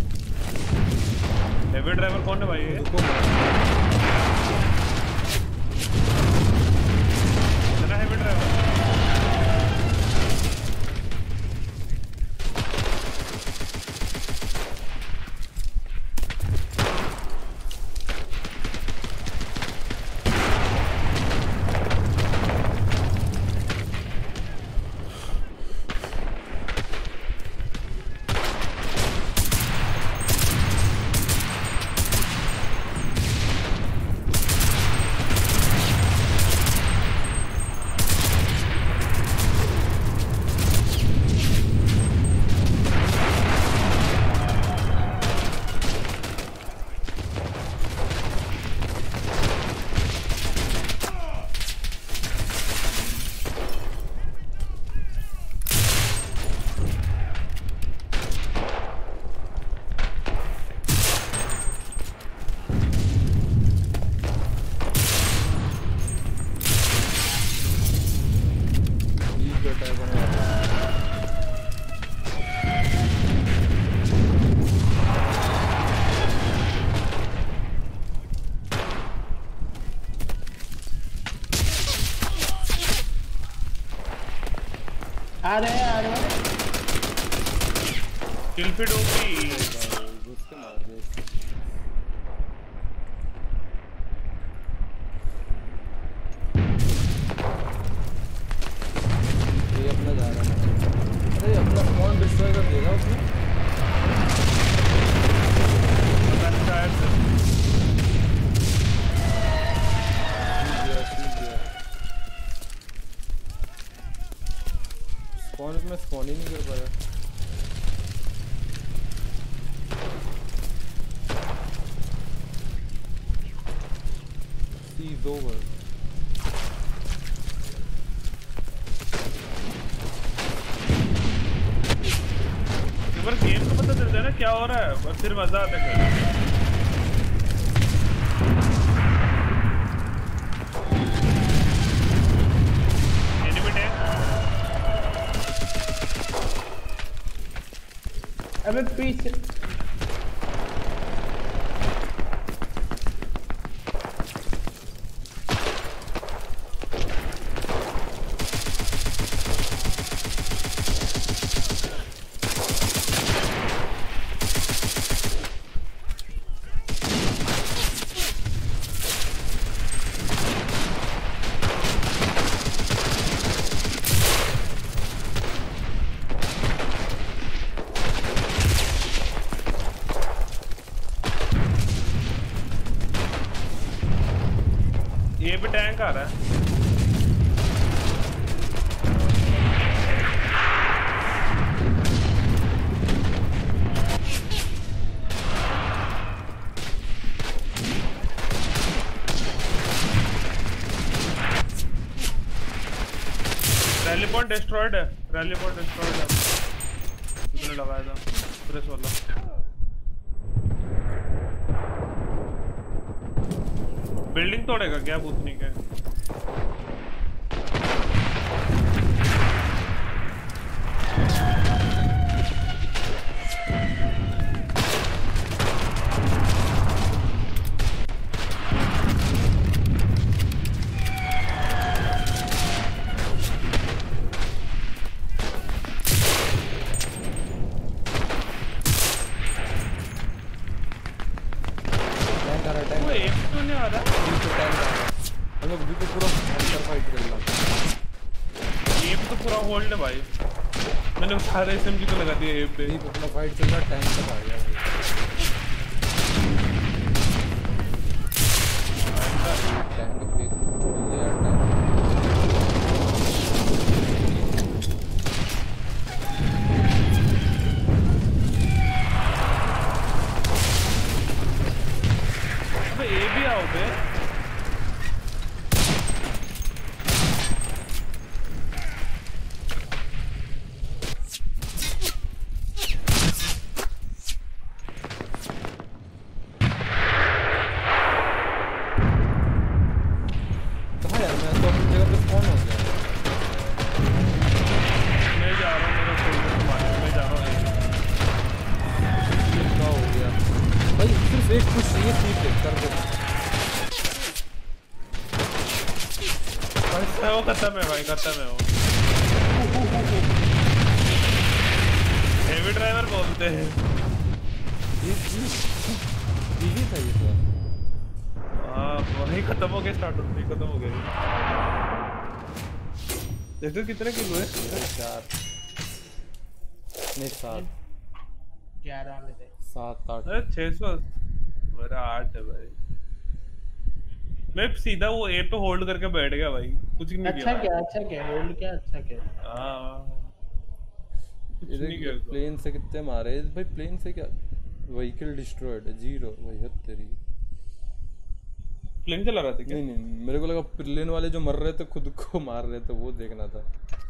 हेवी ड्राइवर कौन है भाई ये? इतना हेवी ड्राइवर? आ रहे किल फीड होगी। घुस के मार दे इसको। ये अपना जा रहा है। अरे अपना स्पॉन डिस्ट्रॉय कर देगा उसने। स्पॉन में स्पॉन ही नहीं कर पाया। Sea's over. पर गेम को पता चलता है ना क्या हो रहा है, बस फिर मजा आता है। Enemy tank. अबे पीछे ये भी टैंक आ रहा है। रैली पॉइंट डिस्ट्रॉयड है। रैली पॉइंट डिस्ट्रॉयड है। मैंने लगाया था प्रेस वाला। बिल्डिंग तोड़ेगा क्या पूछने के? वो एक तो नहीं आ रहा। एम तो पूरा होल्ड है भाई। मैंने सारे एसएमजी को लगा दिया एम पे। अपना फाइट चल रहा, टैंक तक आ गया टैंक पे अबे ए भी आओ बे। वो खत्म है भाई, खत्म है वो। हेवी ड्राइवर बोलते हैं। इजी था ये तो। हाँ वही खत्म हो गया, स्टार्ट होते ही खत्म हो गया। देखो कितने किलो है? 4 नहीं 7 11 वाले थे। 7 8 अरे 600 मेरा 8 है भाई। मैं सीधा वो ए पे होल्ड करके बैठ गया भाई, कुछ नहीं किया। अच्छा क्या होल्ड क्या अच्छा क्या। हाँ कुछ नहीं किया। प्लेन से कितने मारे भाई? प्लेन से क्या व्हीकल डिस्ट्रॉयड 0 वही है तेरी। प्लेन चला रहा था क्या? नहीं मेरे को लगा प्लेन वाले जो मर रहे थे खुद को मार रहे थे, वो देखना था।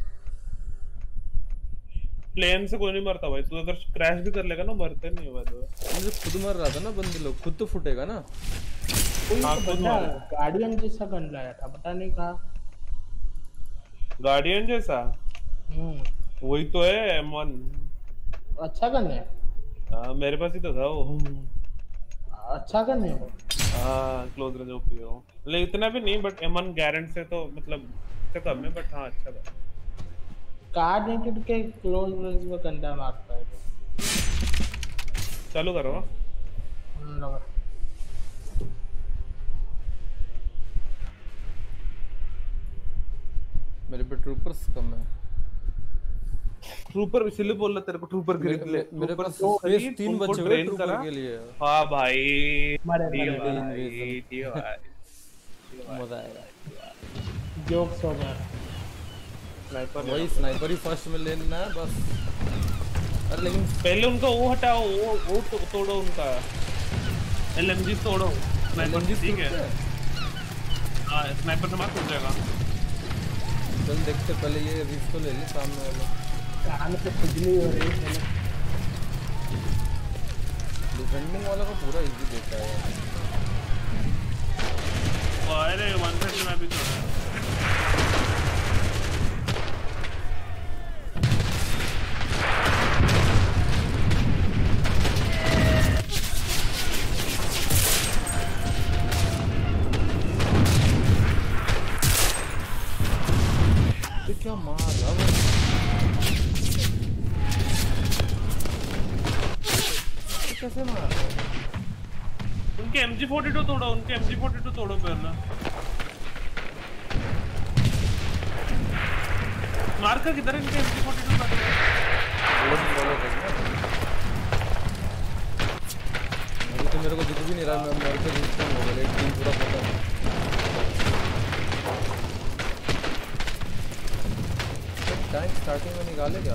प्लेन से कोई नहीं मरता भाई, तू अगर क्रैश भी कर लेगा ना मरते नहीं हो भाई। मुझे खुद मर रहा था ना बंदे लोग, खुद तो फुटेगा ना। हाँ, तो गार्डियन जैसा गन लाया था, पता नहीं कहा। गार्डियन जैसा? वही तो है M1। अच्छा गन है। हाँ मेरे पास ही तो था वो। अच्छा गन है वो। हाँ क्लोज रेंज ओपी है वो, लेकिन इतना भी नहीं, बट M1 गारंट से तो मतलब से कम है, बट हाँ अच्छा था। कार नेकेड के क्लोज रेंज में कंधा मारता है चालू करो। लगा मेरे पे ट्रूपर्स कम है। ट्रूपर इसलिए बोल रहा तेरे को, ट्रूपर खरीद ले। मेरे पास तो स्पेस 3 तुमको बचे हुए ट्रेन ट्रूपर करा। के लिए। हाँ भाई मरे दी मरे भाई, invasion। दी भाई। मजा आएगा। जोक्स हो गया स्नाइपर वही स्नाइपर ही फर्स्ट में लेना है बस। अरे लेकिन पहले उनका वो हटाओ, वो तोड़ो उनका एलएमजी तोड़ो। स्नाइपर LMG ठीक है। टूटते हैं? हाँ स्नाइपर से मार टूट जाएगा। चल देखते पहले ये रिस्क तो ले ले सामने वाला। कान पे खुजली हो रही है डिफेंडिंग वाला को पूरा इजी देता है यार। अरे 130 में भी तो क्या मार रहा वो? कैसे मार? उनके MG42 तोड़ो, उनके MG42 तोड़ो पहले। मार्कर किधर है? इनके MG42 तोड़ो। अभी तो मेरे को दिख भी नहीं रहा, मैं मर के रिस्पॉन हो गया। एक टीम पूरा खत्म। टैंक स्टार्टिंग में निकाले क्या?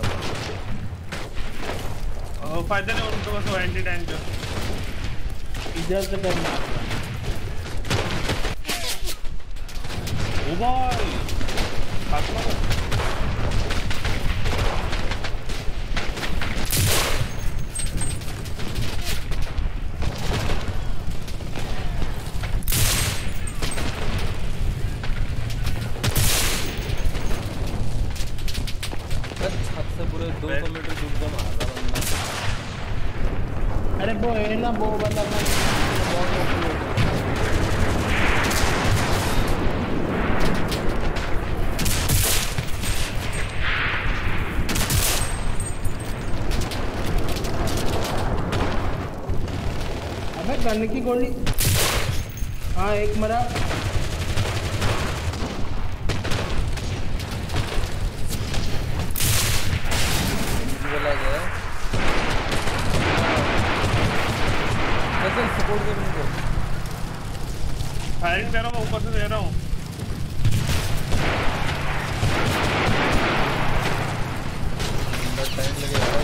फायदा नहीं उनके पास, वो एंटी टैंक है। इधर से करना ओ भाई हाथ मारो। छत से पूरे 200 मीटर दूर से मार रहा बंदा। अरे वो है ना वो वाला अबे गन की गोली। हाँ एक मरा। बोला गया कैसे सपोर्ट कर उनको। फायरिंग दे रहा हूँ, ऊपर से दे रहा हूँ। टाइम लगेगा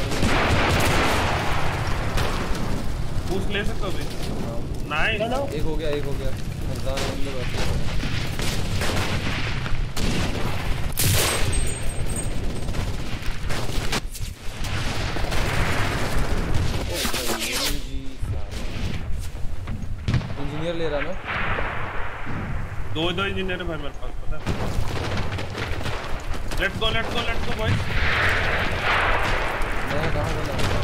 बूस्ट ले सकते हो अभी। नाइस। एक हो गया, एक हो गया। हजार बंदे बैठे हैं। इंजीनियर ले रहा मैं। दो इंजीनियर है भाई मेरे पास, पता है। Let's go boys. नया कहाँ बना?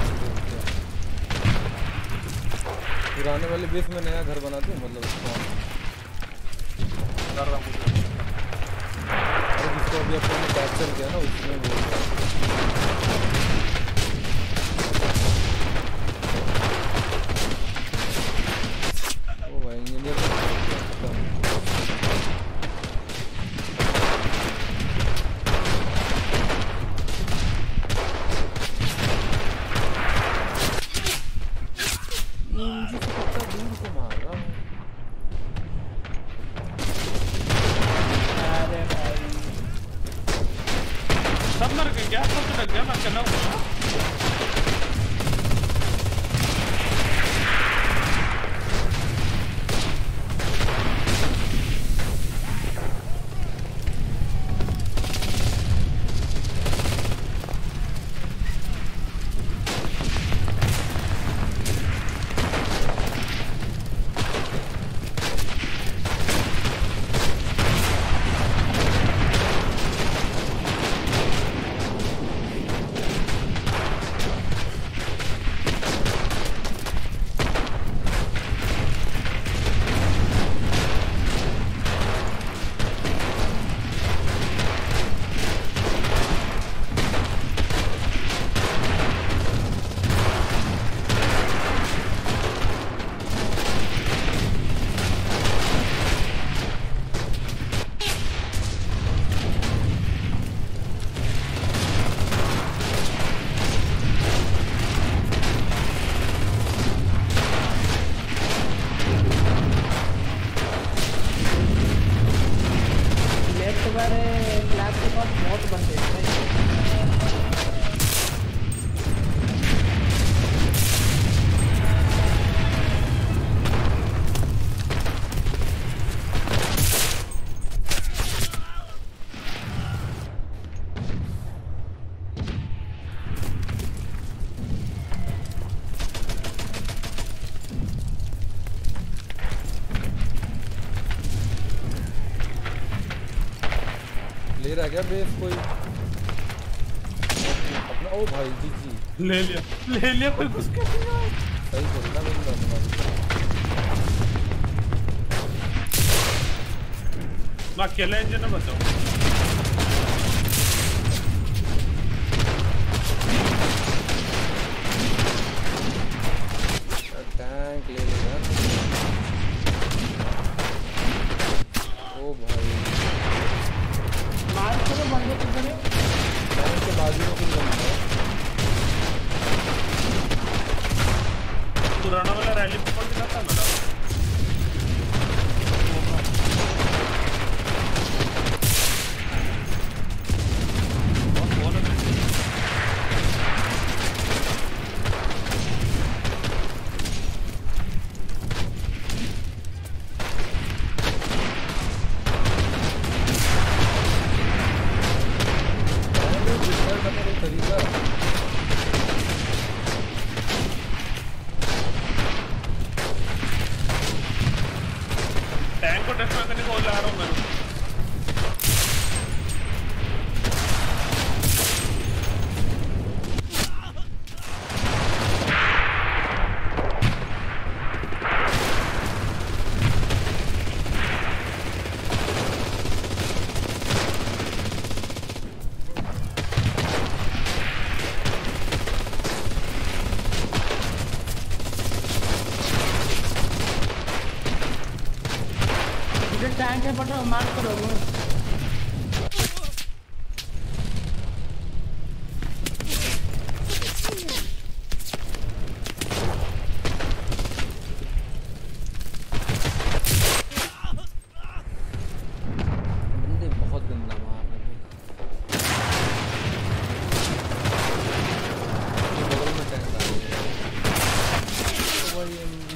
पुराने वाले बेस में नया घर बनाते हैं, मतलब उसको कर रहा हूँ। अरे जिसको अभी अपन ने कैप्चर किया ना उसमें वो भाई इंजीनियर सब मर गए क्या? सब तो लग गया, मैं अकेला हूँ। वाले फ्लैग के पास बहुत बंदे हैं भाई। ले रहा है क्या बेस कोई अपना? ओ भाई जी जी ले लिया कोई कुछ कर दिया। सही खेलता बंदा तुम्हारी। मैं अकेले इंजन में बचाऊं। टैंक ले लेगा। ओ भाई मार करो बंदे किधर है? टैंक के बाजू में कुछ बंदा है। पुराना वाला रैली पकड़ के था मेरा। टैंक को डिस्ट्रॉय करने को ला रहा हूँ मैं। इधर टैंक है बटा मार करो वो। बंदे बहुत गंदा मार रहे हैं। बगल में टैंक आ रही है। ओ भाई एमजी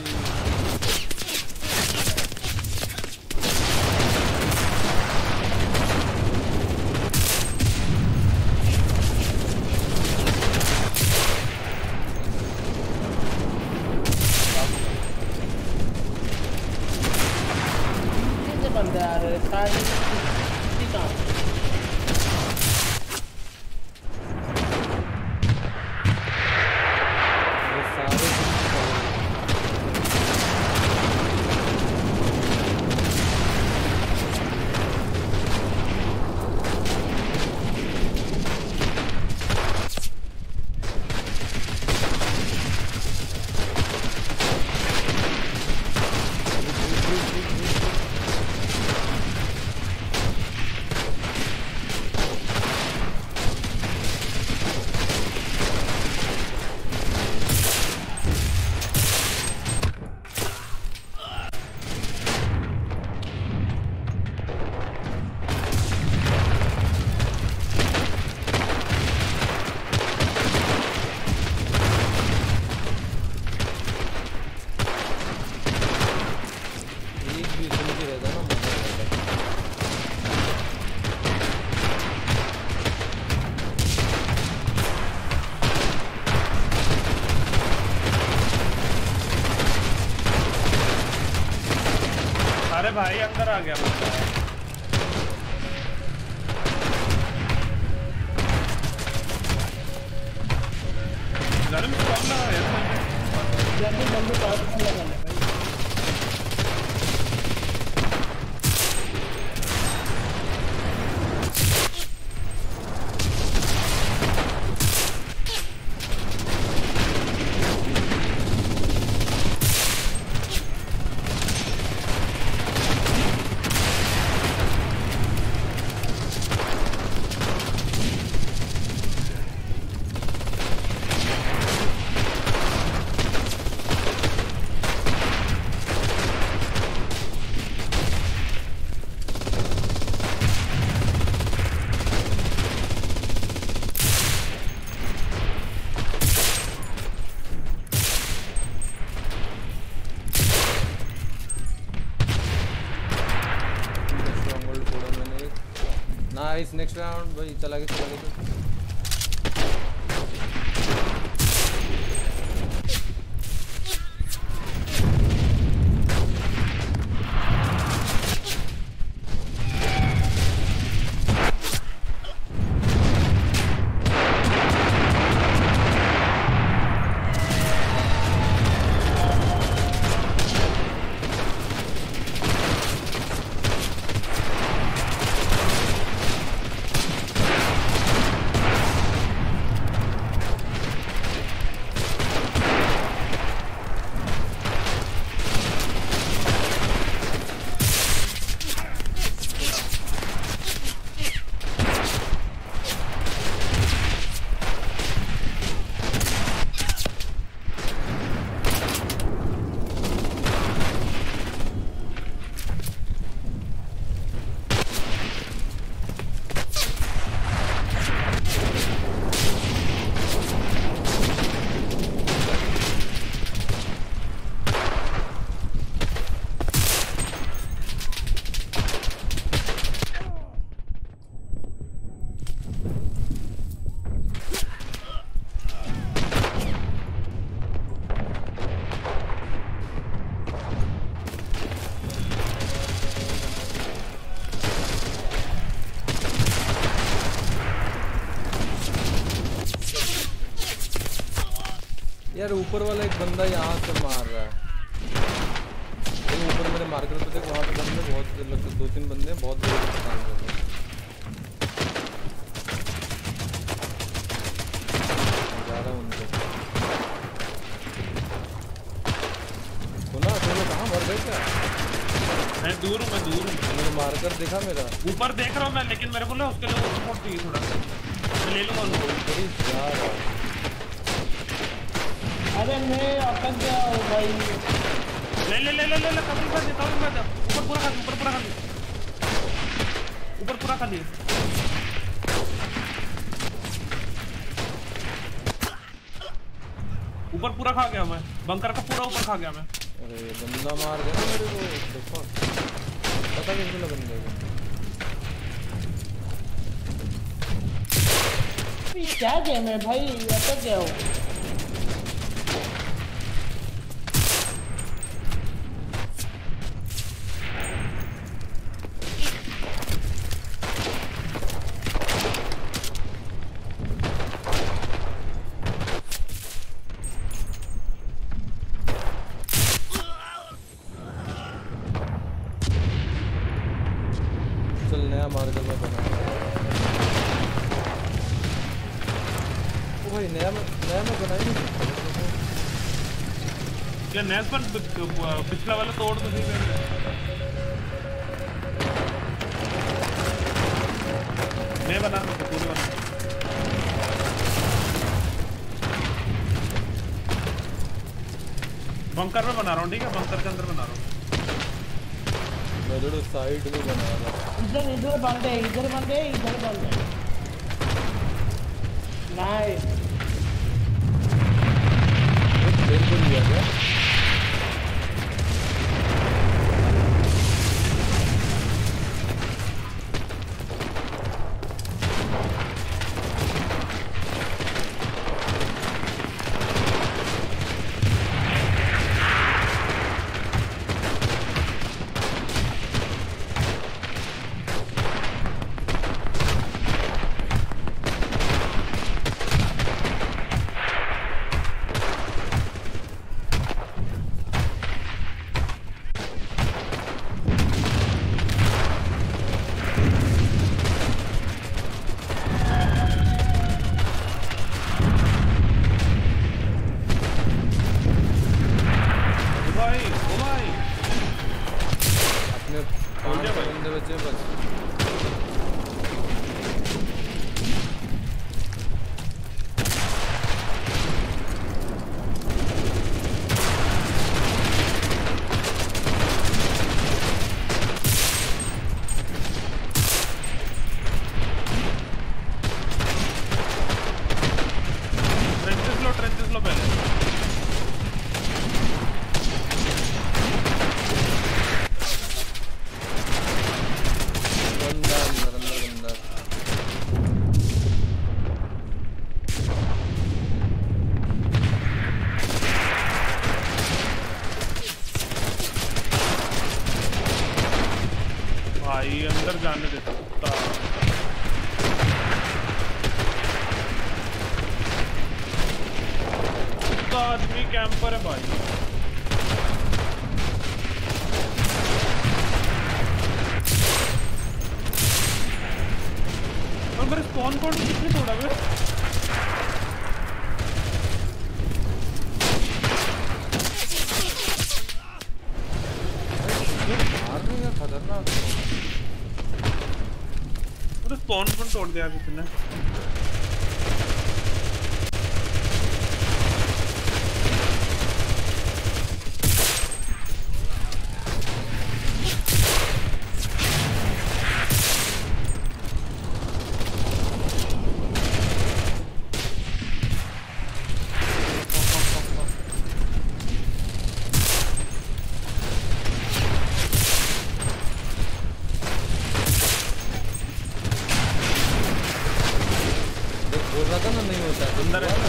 बंदे आ रहे हैं सारे ठीक है। ये सारे अरे भाई अंदर आ गया बंदा। घर में कौन लगा है यार? जल्दी बंदे बहुत अच्छा लगा भाई। नाइस नेक्स्ट राउंड भाई चला गया यार ऊपर वाला एक बंदा यहाँ से मार रहा है तो ऊपर मेरे मार्कर पे देख वहाँ पे बंदे बहुत लगभग 2-3 बंदे बहुत देर से काम कर रहे हैं जा रहा हूँ उनके सुना तुमने कहाँ मर गए क्या? मैं दूर हूँ मैंने मार्कर देखा मेरा ऊपर देख रहा हूँ मैं लेकिन मेरे को ना उसके लिए सपोर्ट चाहिए थोड़ा मैं ले लूँगा उनको बड़ी जा रहा है अरे मैं अटक गया हूँ भाई ले ले ले ले ले कभी कर दे ऊपर पूरा खा ऊपर पूरा खा दिए ऊपर पूरा खा गया मैं बंकर का पूरा ऊपर खा गया मैं अरे बंदा मार गया ना मेरे को देखो पता कैसे लगा बंदे को क्या गेम है भाई अटक गया हूँ पिछला वाला तोड़ तो नहीं मैं बना पूरे बना बंकर में बना रहा हूँ ठीक है बंकर के अंदर बना रहा हूँ मैं थोड़ा साइड में बना रहा हूँ इधर बंद है नाइस बिल्कुल लिया गया भाई अंदर जाने दे सकता। तो आदमी कैंपर है भाई। और मेरे स्पॉन पॉइंट कितने तोड़ा मेरे? खतरनाक स्पॉन पॉइंट तोड़ दिया किसी ने। अंदर है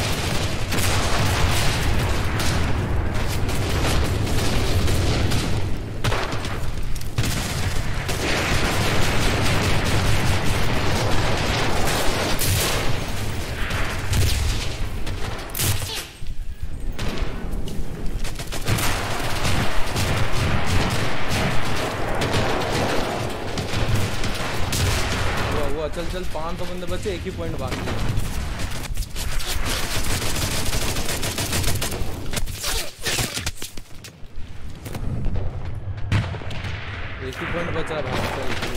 हुआ। चल चल 500 बंदे बचे, एक ही पॉइंट बाकी है। एक ही पॉइंट बचा है भाई।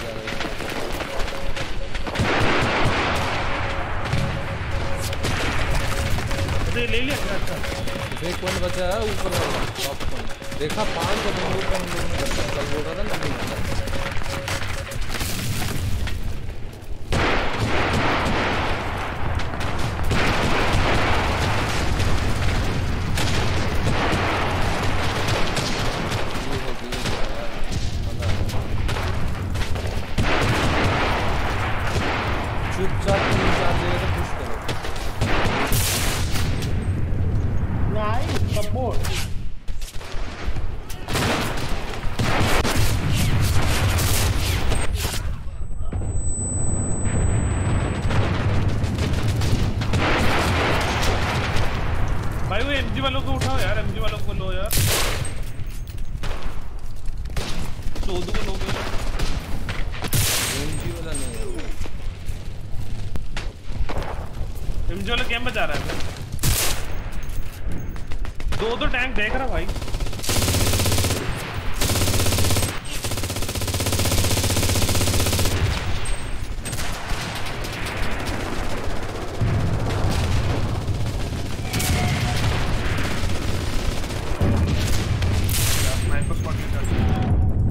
तो ले लिया क्या? अच्छा एक पॉइंट बचा है ऊपर वाला टॉप पॉइंट। देखा 500 बंदों को हम लोग ने कल बोल रहा था ना। चुपचाप 3-4 जगह से पुश करो। Nice support. भाई वो एमजी वालों को उठाओ यार, एमजी वालों को लो यार। 14 को लो। एमजी वाला नहीं है वो। एमजी वाला कैम बचा रहा है। दो टैंक देख रहा भाई। स्नाइपर स्पॉट निकाल।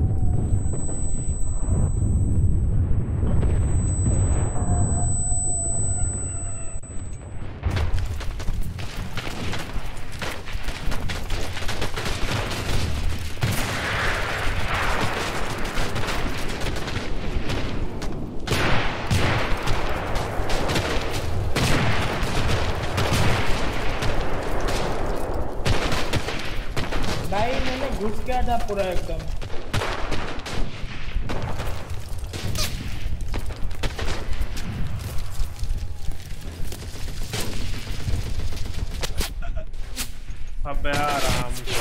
भाई मैंने घुस गया था पूरा एकदम। अबे आराम से।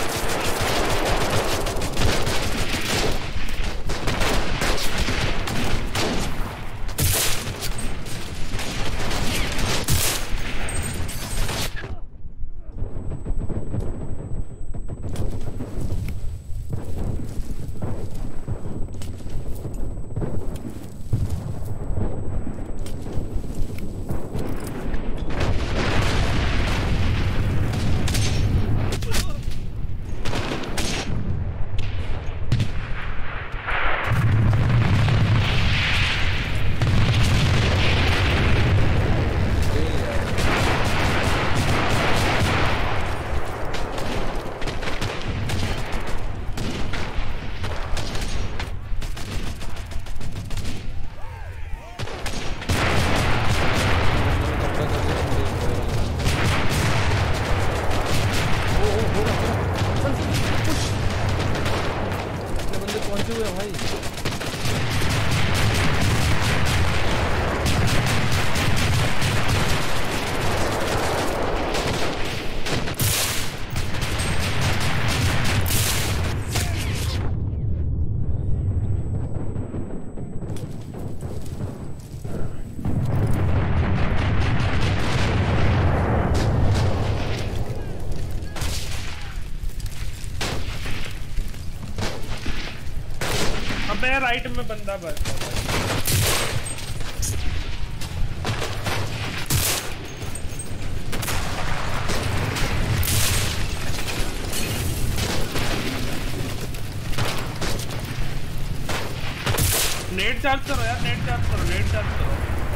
मेरे राइट में बंदा बस नेट चार्ज करो यार, नेट चार्ज करो, नेट चार्ज करो।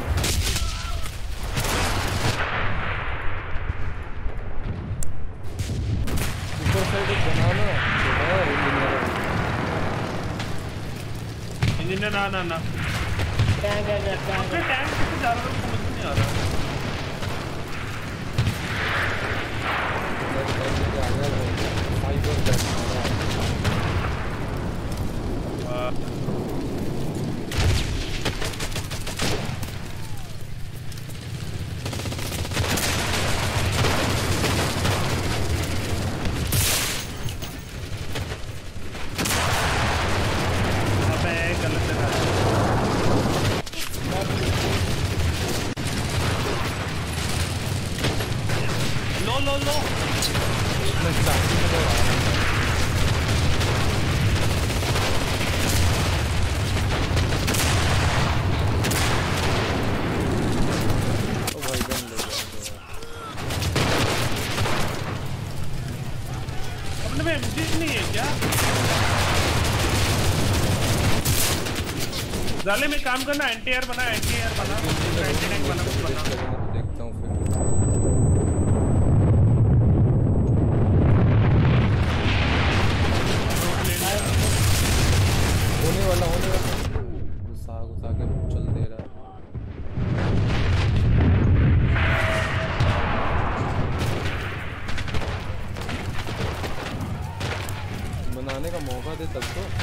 ऊपर साइड एक बनाना इंजीनियर ना ना ना टैंक है क्या? टैंक टैंक किसे जा रहा है समझ नहीं आ रहा। जाले में काम करना, एंटी एयर बना, एंटी एयर बना, एंटी टैंक बना, कुछ बना। देखता हूँ फिर। होने वाला घुसा के चल दे रहा है। बनाने का मौका दे तब तो।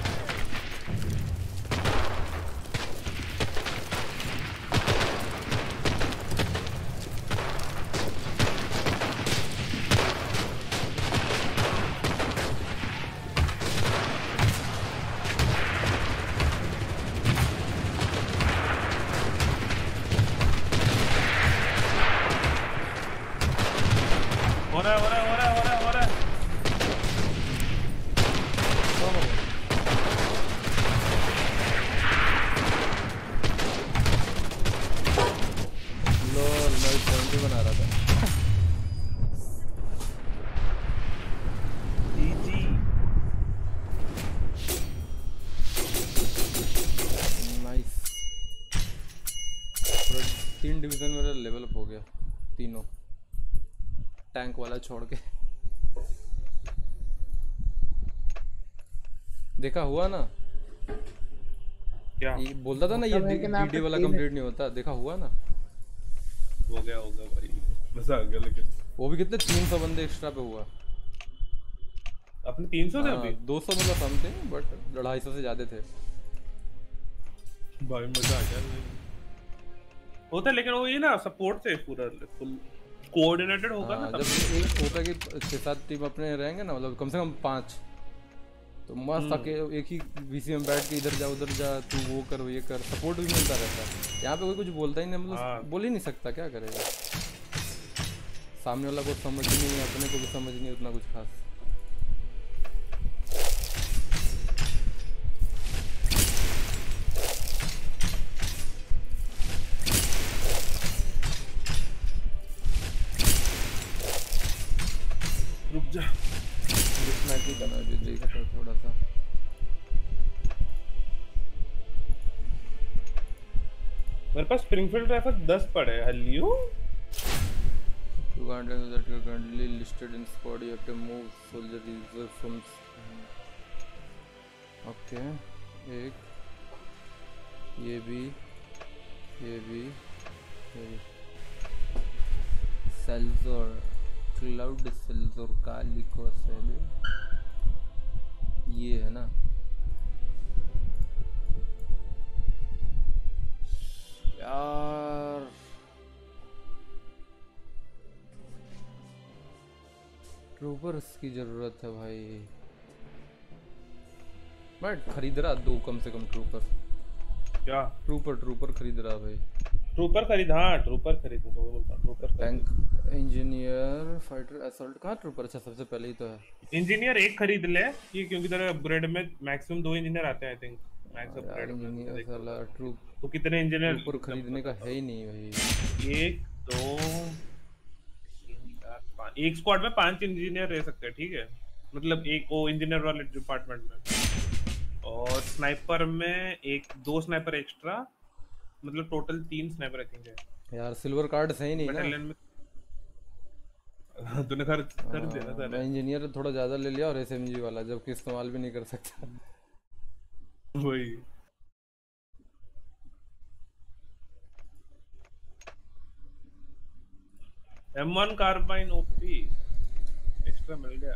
डिवीजन मेरा लेवल अप हो गया तीनों, टैंक वाला छोड़ के। देखा हुआ ना क्या ये बोलता था ना, ये डीडी वाला कंप्लीट नहीं होता। देखा हुआ ना, हो गया भाई, मजा आ गया। लेकिन वो भी कितने 300 बंदे एक्स्ट्रा पे हुआ। अपने 300 थे अभी 200 मतलब कम थे, बट 250 से ज्यादा थे भाई। मजा आ गया होता, लेकिन वो ये ना सपोर्ट से पूरा फुल कोऑर्डिनेटेड होगा ना। जब एक होता कि 6-7 टीम अपने रहेंगे ना, मतलब कम से कम 5, तो मस्त आके एक ही वीसी में बैठ के इधर जा उधर जा, तू वो कर ये कर, सपोर्ट भी मिलता रहता है। यहाँ पे कोई कुछ बोलता ही नहीं, मतलब बोल ही नहीं सकता, क्या करेगा। सामने वाला को समझ नहीं, अपने को भी समझ नहीं उतना कुछ खास। रुक जा, डिसमैच ही करना भी देखा थोड़ा सा। मेरे पास स्प्रिंगफील्ड राइफल 10 पड़े हैं। हलियो You can't know that you're currently listed in squad. You have to move soldier reserve from. Okay, एक ये भी सेल्जोर, क्लाउड सेल्जोर कालिको सेल, ये है ना। यार ट्रूपर्स की जरूरत है भाई। मैं खरीद रहा 2 कम से कम ट्रूपर। क्या ट्रूपर खरीद रहा भाई। ट्रूपर खरीद, हाँ ट्रूपर खरीद, तो मैं बोलता trooper. Tank, engineer, fighter, assault. कहाँ ट्रूपर? अच्छा सबसे पहले ही तो है इंजीनियर। एक खरीद ले ये, क्योंकि तेरे अपग्रेड में मैक्सिमम 2 इंजीनियर आते हैं आई थिंक। मैक्स यार अपग्रेड में इंजीनियर देख साला ट्रूप तो कितने इंजीनियर ऊपर खरीदने का है ही नहीं भाई। 1 2 3 4 5 एक स्क्वाड में 5 इंजीनियर रह सकते हैं, ठीक है, मतलब एक वो इंजीनियर वाले डिपार्टमेंट में, और स्नाइपर में एक 2 स्नाइपर एक्स्ट्रा, मतलब टोटल 3 स्नाइपर आई थिंक है यार सिल्वर कार्ड सही नहीं ना। बटालियन में। तूने खर्च कर दिया ना मैं सारे। इंजीनियर थोड़ा ज़्यादा ले लिया और एसएमजी वाला जबकि इस्तेमाल भी नहीं कर सकता। वही M1 कार्बाइन ओपी एक्स्ट्रा मिल गया।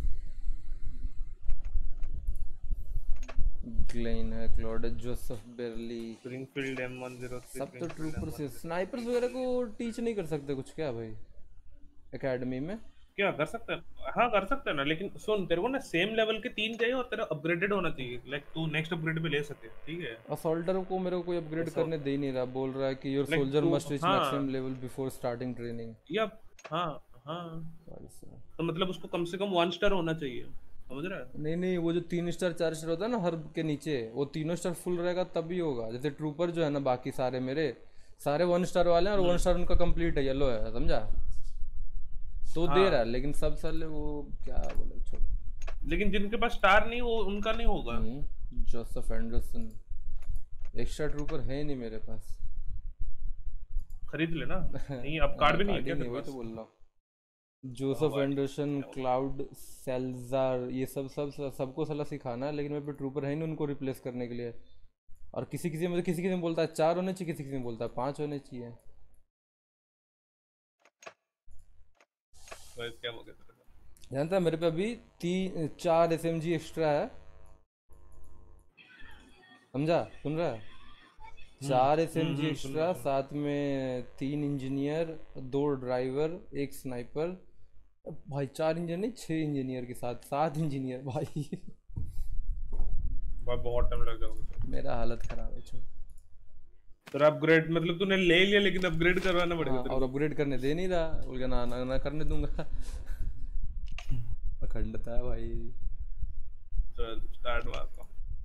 ग्लेन है, क्लॉड है, जोसेफ बेरली, स्प्रिंगफील्ड M103 सब तो ट्रूपर से। स्नाइपर्स वगैरह को टीच नहीं कर सकते कुछ क्या भाई एकेडमी में? क्या कर सकते हैं? हाँ कर सकते हैं ना, लेकिन सुन तेरे को ना सेम लेवल के 3 चाहिए और तेरा अपग्रेडेड होना चाहिए, लाइक तू नेक्स्ट अपग्रेड पे ले सके, ठीक है। असॉल्टर को मेरे को कोई अपग्रेड करने दे ही नहीं रहा, बोल रहा है कि योर Like सोल्जर तू- मस्ट रीच हाँ। Maximum level before starting training. या हाँ हाँ तो मतलब उसको कम से कम 1 स्टार होना चाहिए, समझ रहा है? नहीं नहीं, वो जो 3 स्टार 4 स्टार होता है ना हर के नीचे, वो तीनों स्टार फुल रहेगा तभी होगा। जैसे ट्रूपर जो है ना बाकी सारे मेरे सारे 1 स्टार वाले हैं और 1 स्टार उनका कंप्लीट है, येलो है, समझा? तो दे रहा है, लेकिन सब साले वो क्या बोले छोड़। लेकिन जिनके पास स्टार नहीं वो उनका नहीं होगा। जोसेफ एंडरसन एक्स्ट्रा ट्रूपर है नहीं मेरे पास। खरीद लेना। नहीं अब कार्ड भी नहीं है क्या तेरे वही पास? तो बोल रहा हूँ। जोसेफ एंडरसन, क्लाउड सेल्जार, ये सबको साला सिखाना है, लेकिन मेरे पे ट्रूपर है नहीं उनको रिप्लेस करने के लिए। और किसी किसी में बोलता है 4 होने चाहिए, किसी किसी में बोलता है 5 होने चाहिए। क्या हो गया तेरे को? जानता है मेरे पे अभी 4 SMG एक्स्ट्रा है, समझा? सुन रहा है? 4 SMG एक्स्ट्रा, साथ में 3 इंजीनियर, 2 ड्राइवर, 1 स्नाइपर। भाई 4 इंजीनियर नहीं 6 इंजीनियर के साथ 7 इंजीनियर भाई। बहुत टाइम लग जाएगा। मेरा हालत खराब है छोड़। तेरा अपग्रेड मतलब तूने ले लिया लेकिन अपग्रेड करवाना पड़ेगा हाँ, तेरे और अपग्रेड करने दे नहीं रहा, बोल के ना करने दूंगा। अखंडता है भाई। चल स्टार्ट मारता हूं।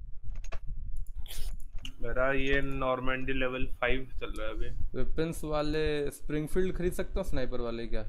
मेरा ये नॉर्मैंडी लेवल 5 चल रहा है अभी। वेपन्स वाले स्प्रिंगफील्ड खरीद सकता हूँ, स्नाइपर वाले क्या?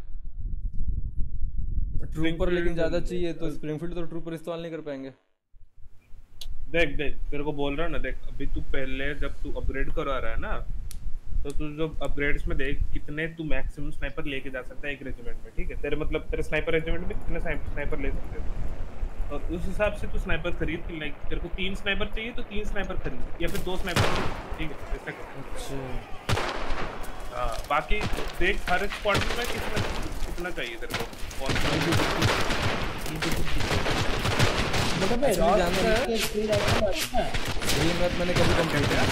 ट्रूपर लेकिन ज्यादा चाहिए तो स्प्रिंगफील्ड तो ट्रूपर इस्तेमाल नहीं कर पाएंगे। देख तेरे को बोल रहा हूँ ना, देख अभी तू पहले जब तू अपग्रेड करवा रहा है ना, तो तू जो अपग्रेड्स में देख कितने तू मैक्सिमम स्नाइपर लेके जा सकता है एक रेजिमेंट में, ठीक है? तेरे मतलब तेरे स्नाइपर रेजिमेंट में कितने स्नाइपर ले सकते हैं, और उस हिसाब से तू स्नाइपर खरीद। लाइक तेरे को 3 स्नाइपर चाहिए तो 3 स्नाइपर खरीद, या फिर 2 स्नाइपर, ठीक है? ऐसा कर। अच्छा हाँ बाकी देख हर स्क्वाड में कितना चाहिए तेरे को, कौन सा मतलब भाई Actually रॉड जानता है? के फ्री राइफल अच्छा है। ग्रीन मैप मैंने कभी कंप्लीट किया?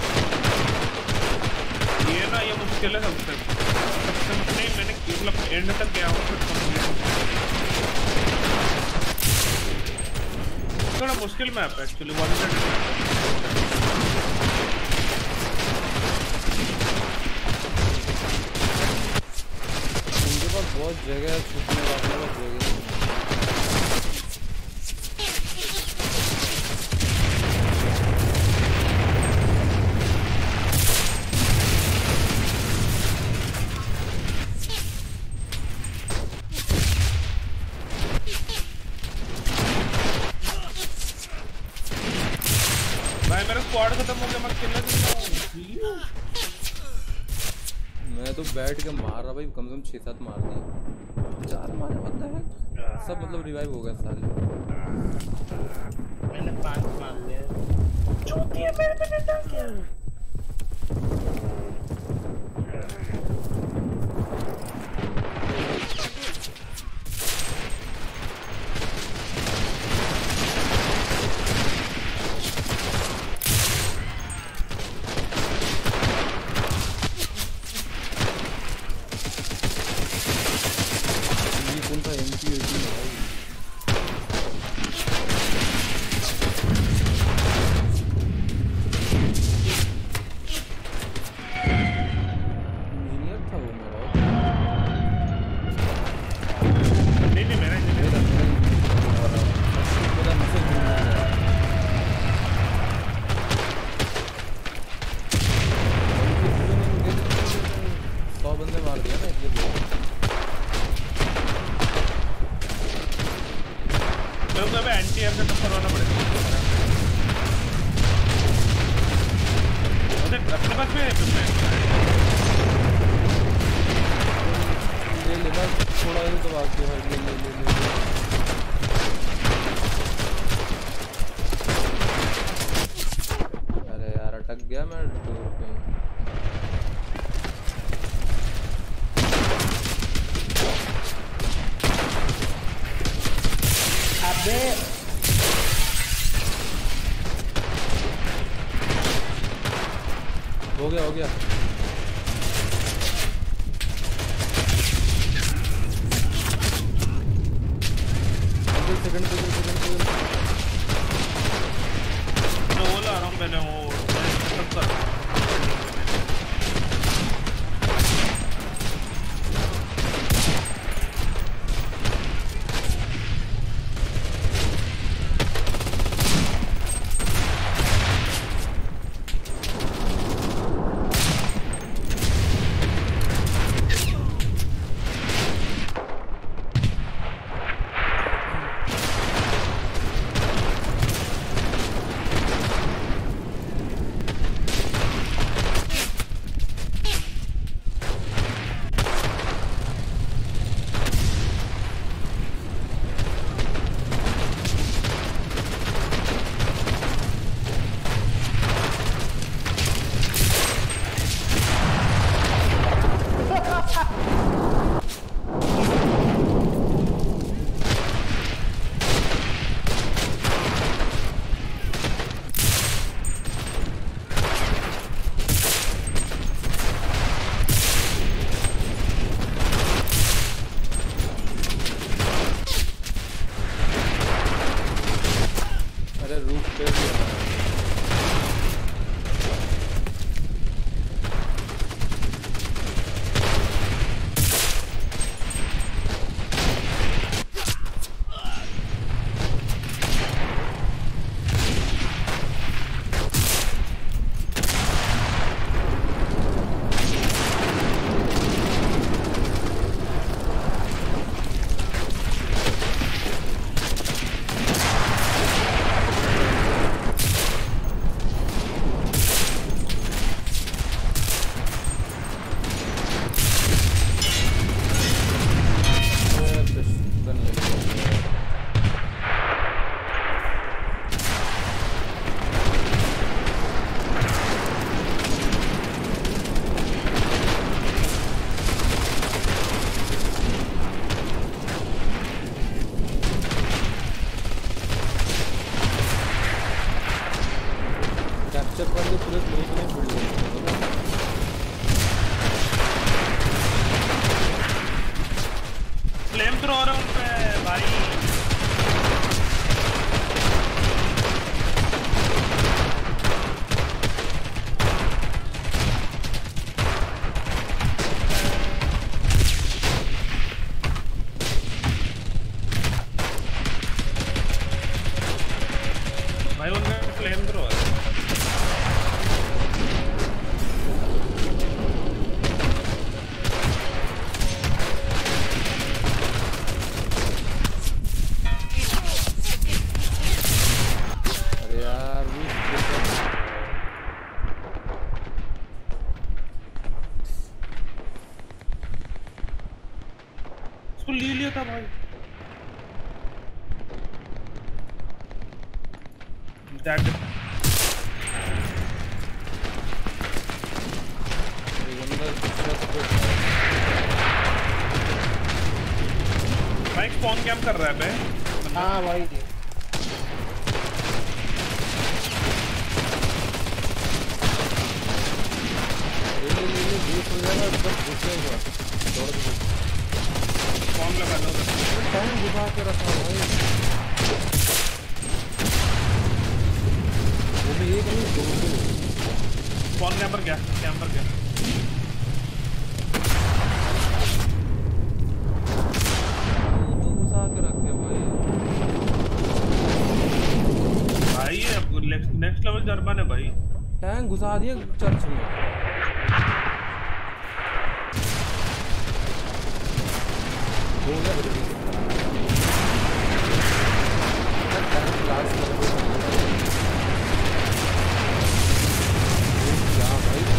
ये ना ये मुश्किल है सबसे नहीं, मैंने मतलब एंड तक गया हूँ थोड़ा मुश्किल मैप है एक्चुअली। 1 उनके पास बहुत जगह है छुपने वाले का जगह। भाई मेरा स्क्वाड खत्म हो गया, मैं खेलना चाहता हूँ। मैं तो बैठ के मार रहा भाई, कम से कम 6-7 मार दिए। 4 मारे होता है सब, मतलब रिवाइव हो गया साले। मैंने 5 मार लिए। ये कौन सा MP18 है भाई? अपने पास भी है ले लेना थोड़ा ही दबा के भाई, ले ले ले ले। अरे यार अटक गया मैं दूर कहीं। अबे हो गया हो गया। सेकंड जो वो ला रहा हूँ पहले वो 70। फ्लेम थ्रोअर है उन पे भाई। भाई उनका फ्लेम थ्रोअर है। उसको ले लिया था भाई। भाई स्पॉन कैंप कर रहा है बे। हाँ भाई स्पॉन लगा लो टाइम घुसा के रखा भाई। वो भी एक नहीं दो। स्पॉन कैंपर क्या घुसा के रखे भाई। भाई ये नेक्स्ट लेवल जर्मन है भाई। टैंक घुसा दिया चर्च में। क्या भाई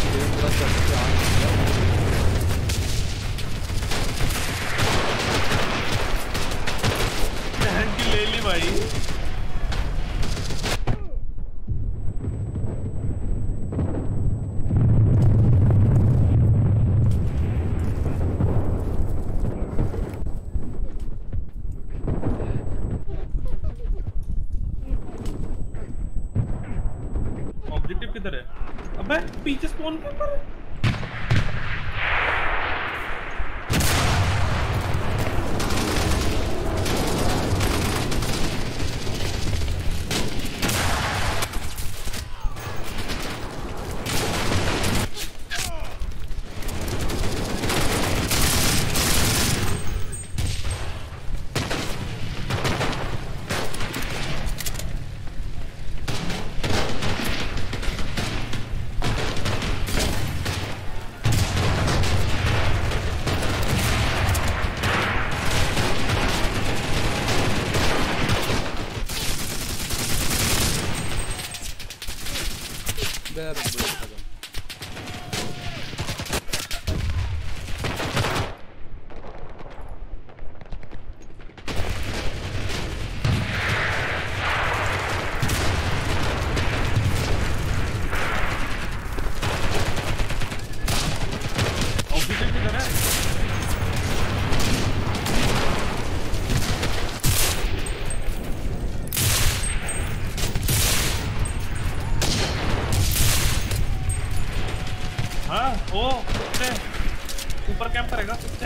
अबे पीछे स्पॉन कैंपर ऊपर कैंप करेगा कुत्ते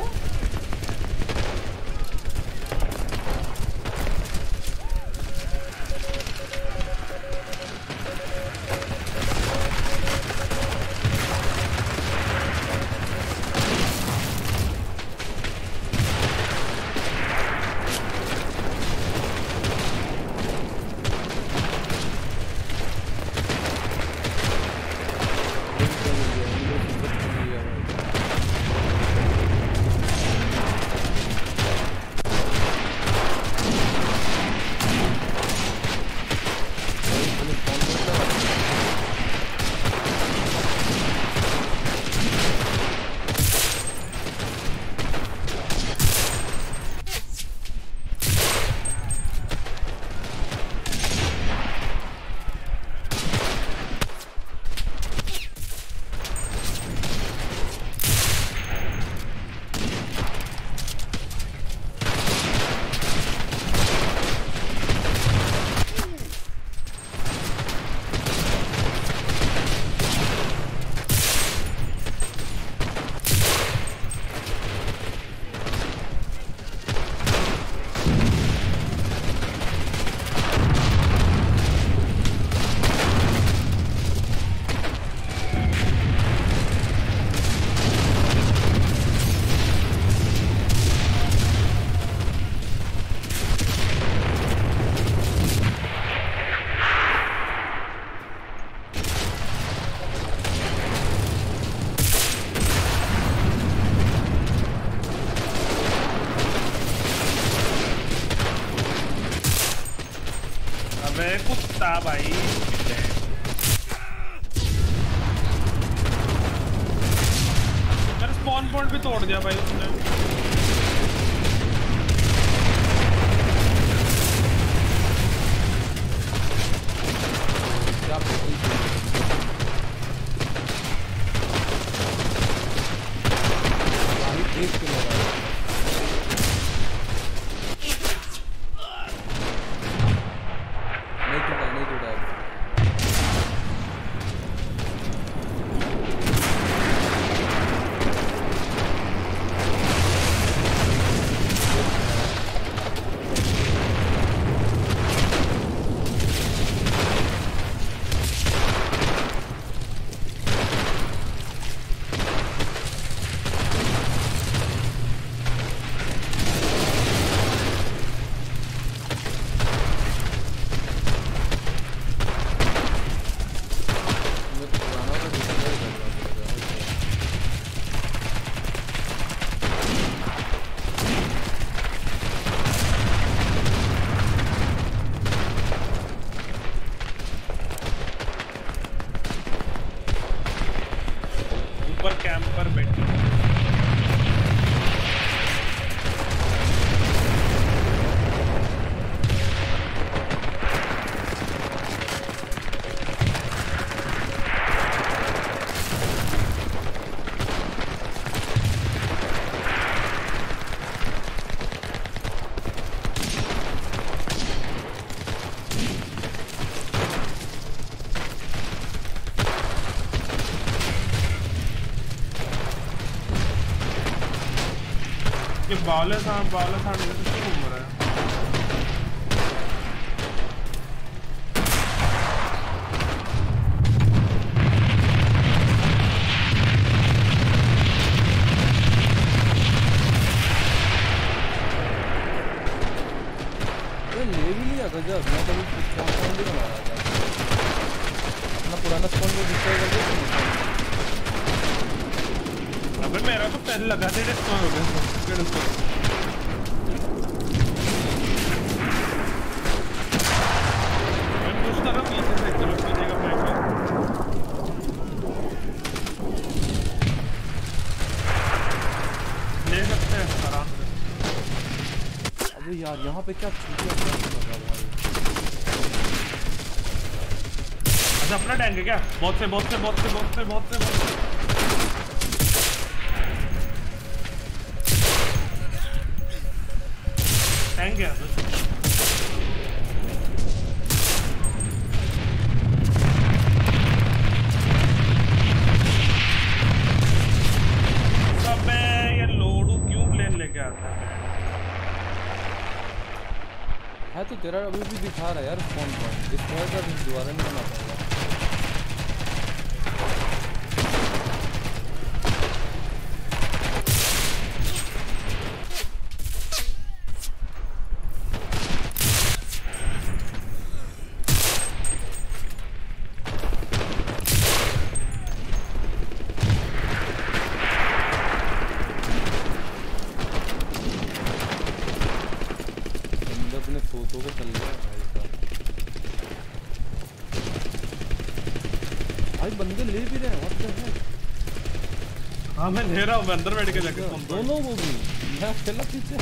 कुत्ता भाई मेरा स्पॉन पॉइंट भी तोड़ दिया भाई उसने कैंपर बैठी ये बावले साहब किसको घूम रहा है? ले भी लिया गजब। मैं कभी स्पॉन भी बना रहा था अपना पुराना स्पॉन को डिस्ट्रॉय कर दिया। अबे मेरा तो पहले लगा था डिस्ट्रॉय हो गया। मैं कुछ तरह पीछे से चलो पीछे का फ्लैग ले सकते हैं आराम से। अबे यार यहाँ पे क्या चीज़ है भाई। अच्छा अपना टैंक है क्या? बहुत से टैंक है। सब ये लोडू क्यों प्लेन लेके आता है तो तेरा अभी भी दिखा रहा है यार स्पॉन पॉइंट। डिस्ट्रॉय कर दोबारा नहीं बना पाएगा। अपने फोटो को चल रहा है भाई बंदे ले भी रहे हैं। What the heck. हाँ मैं ले रहा हूँ। मैं अंदर बैठ के लेके दोनों को भी मैं अकेला पीछे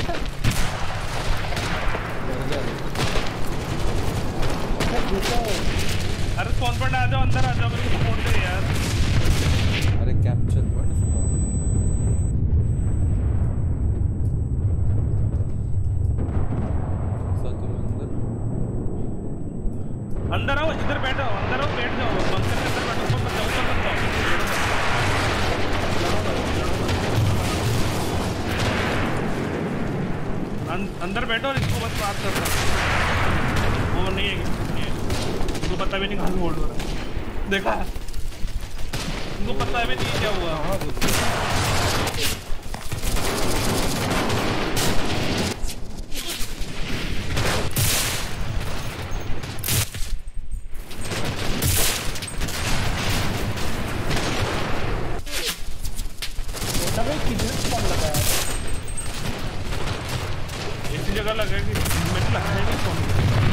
अरे स्पॉन पॉइंट आ जाओ, अंदर आ जाओ, मेरे को सपोर्ट दे यार। अरे कैप्चर पॉइंट अंदर आओ, इधर बैठो, अंदर आओ, बैठ जाओ, बंकर के अंदर बैठो, मत जाओ, अंदर बैठो और इसको बस बात कर रहा। वो नहीं है, उनको पता भी नहीं कहाँ होल्ड हो रहा है। देखा, उनको पता भी नहीं क्या हुआ। हाँ जगह लगा कि मेरे लगता है नहीं फोन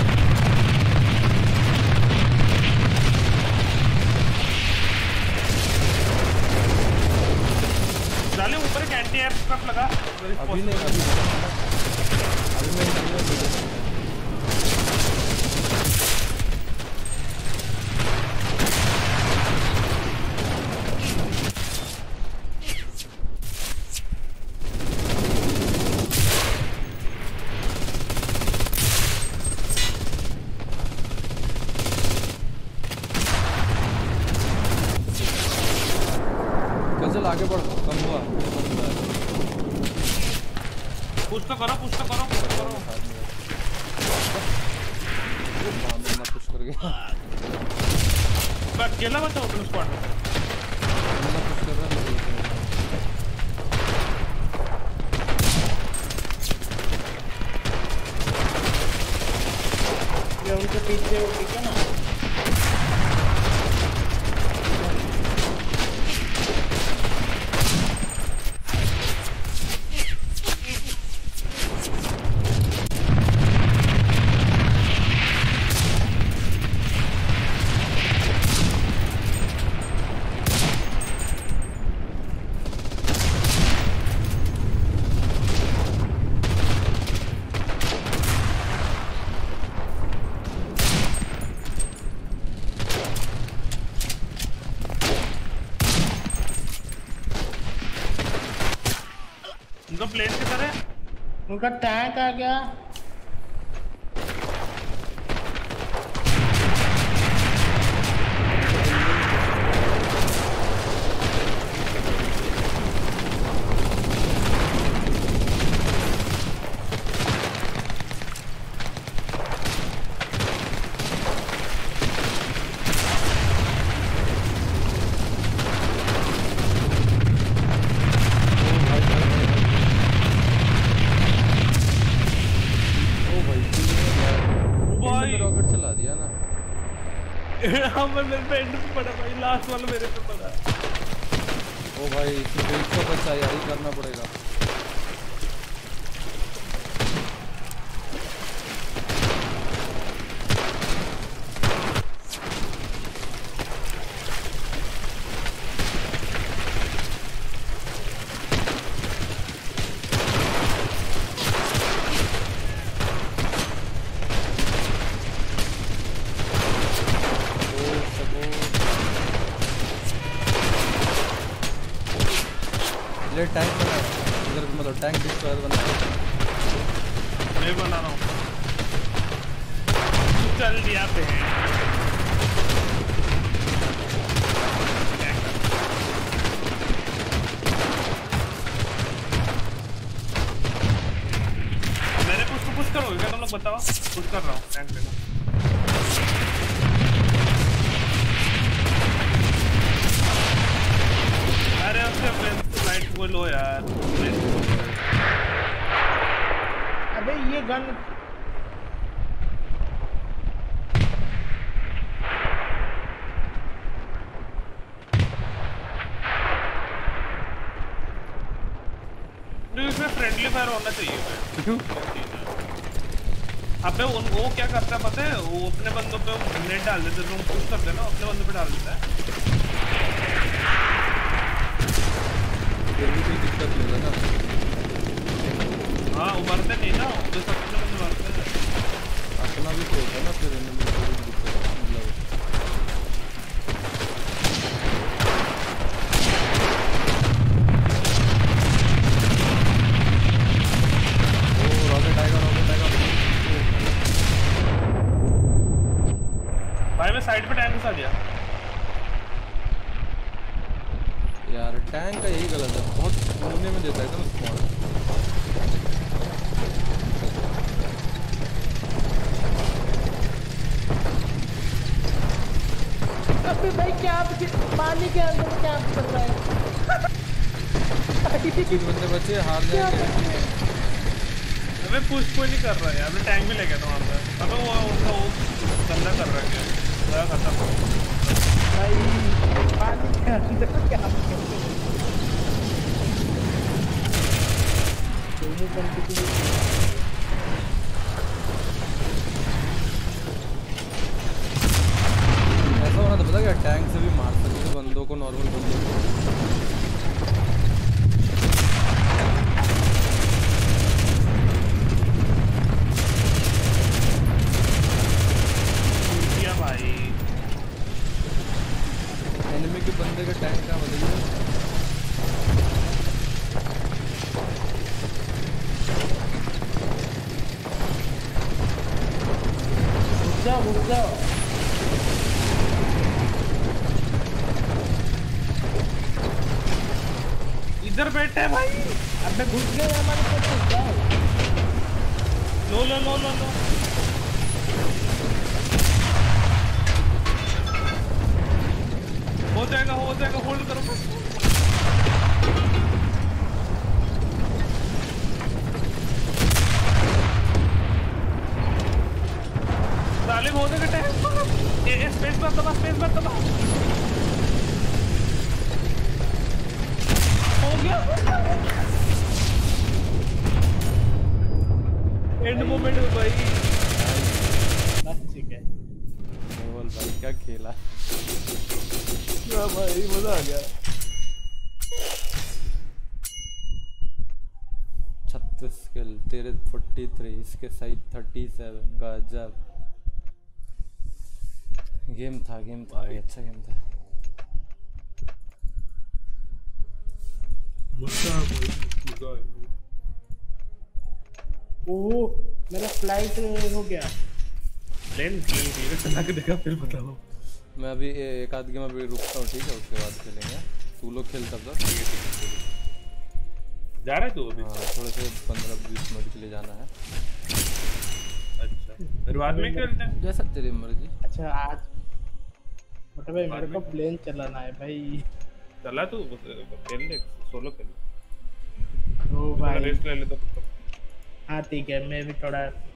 डाले ऊपर एक एंटी एयर स्टफ लगा। अभी नहीं मैं आगे बढ़। कम हुआ पुश तो करो मैं पुश कर गया। मैं अकेला बचा हूँ स्क्वाड में। मैं पुश कर रहा ये उनके पीछे वो ठीक है ना। उनका प्लेन किधर है? उनका टैंक आ गया। यहाँ पर मेरे पे एंड पे पड़ा भाई, लास्ट वाला मेरे पे पड़ा। ओ भाई इसमें वेट तो बचा यार, ही करना पड़ेगा। ले टैंक बना इधर, मतलब टैंक डिस्ट्रॉयर बना। मैं बना रहा हूँ, तू चल दिया पे। मैंने पुश करोगे क्या तुम लोग बताओ? पुश कर रहा हूँ टैंक पे। अरे उसके लाइट को लो यार। अबे ये गन इसमें फ्रेंडली फायर होना चाहिए। क्यों? अबे वो क्या करता है पता है, वो अपने बंदों पे नेट डाल देते, तुम पुश करते हैं ना, अपने बंदों पे डाल देता है। कोई दिक्कत नहीं है ना। हाँ वो मरते नहीं ना, वो सब अपने बंदे मरते हैं। अपना भी तो होता है ना, फिर इनमें कोई दिक्कत है मतलब। ओ रॉकेट आएगा, रॉकेट आएगा भाई। मैं साइड पे टैंक घुसा दिया यार। टैंक का यही गलत है, बहुत कोने में देता है एकदम स्मॉल। अबे भाई क्या पानी के अंदर क्या कर रहा है? तीन बंदे बचे, हार जाएंगे। अबे पुश कोई नहीं कर रहा है यार, मैं टैंक भी लेके था वहाँ पे। अबे वो गंदा कर रहा है क्या, बड़ा खत्म भाई पानी के अंदर क्या कर रहा है? ऐसा होना तो पता क्या, टैंक से भी मार सकते हैं बंदों को, नॉर्मल बंदों को। भाई। एनिमी के बंदे का टैंक का बदलिए। रुक जाओ इधर बैठे भाई। अबे घुस गए हमारे साथ, घुस जाओ। लो लो लो लो लो। हो जाएगा होल्ड करो। तालिब हो जाएगा टाइम। ये स्पेस बार दबा, स्पेस बार दबा। हो गया एंड मोमेंट में भाई। बस ठीक है। बोल भाई क्या खेला भाई मजा आ गया। 36 किल, तेरे 43, इसके सही 37। गजब गेम था भाई, अच्छा गेम था। ओह मेरा फ्लाइट हो गया। प्लेन धीरे चला के देखा, फिर बताओ। मैं अभी एक आध गेम अभी रुकता हूँ, ठीक है, उसके बाद खेलेंगे। तू लोग खेल तब तक। जा रहा है तू अभी? हाँ थोड़े से 15-20 मिनट के लिए जाना है। अच्छा फिर बाद में खेलते हैं, जैसा तेरी मर्जी। अच्छा आज मतलब भाई मेरे को प्लेन चलाना है भाई। चला तू खेल ले, सोलो खेल। ओ भाई रेस्ट ले ले तो। हाँ ठीक है, मैं भी थोड़ा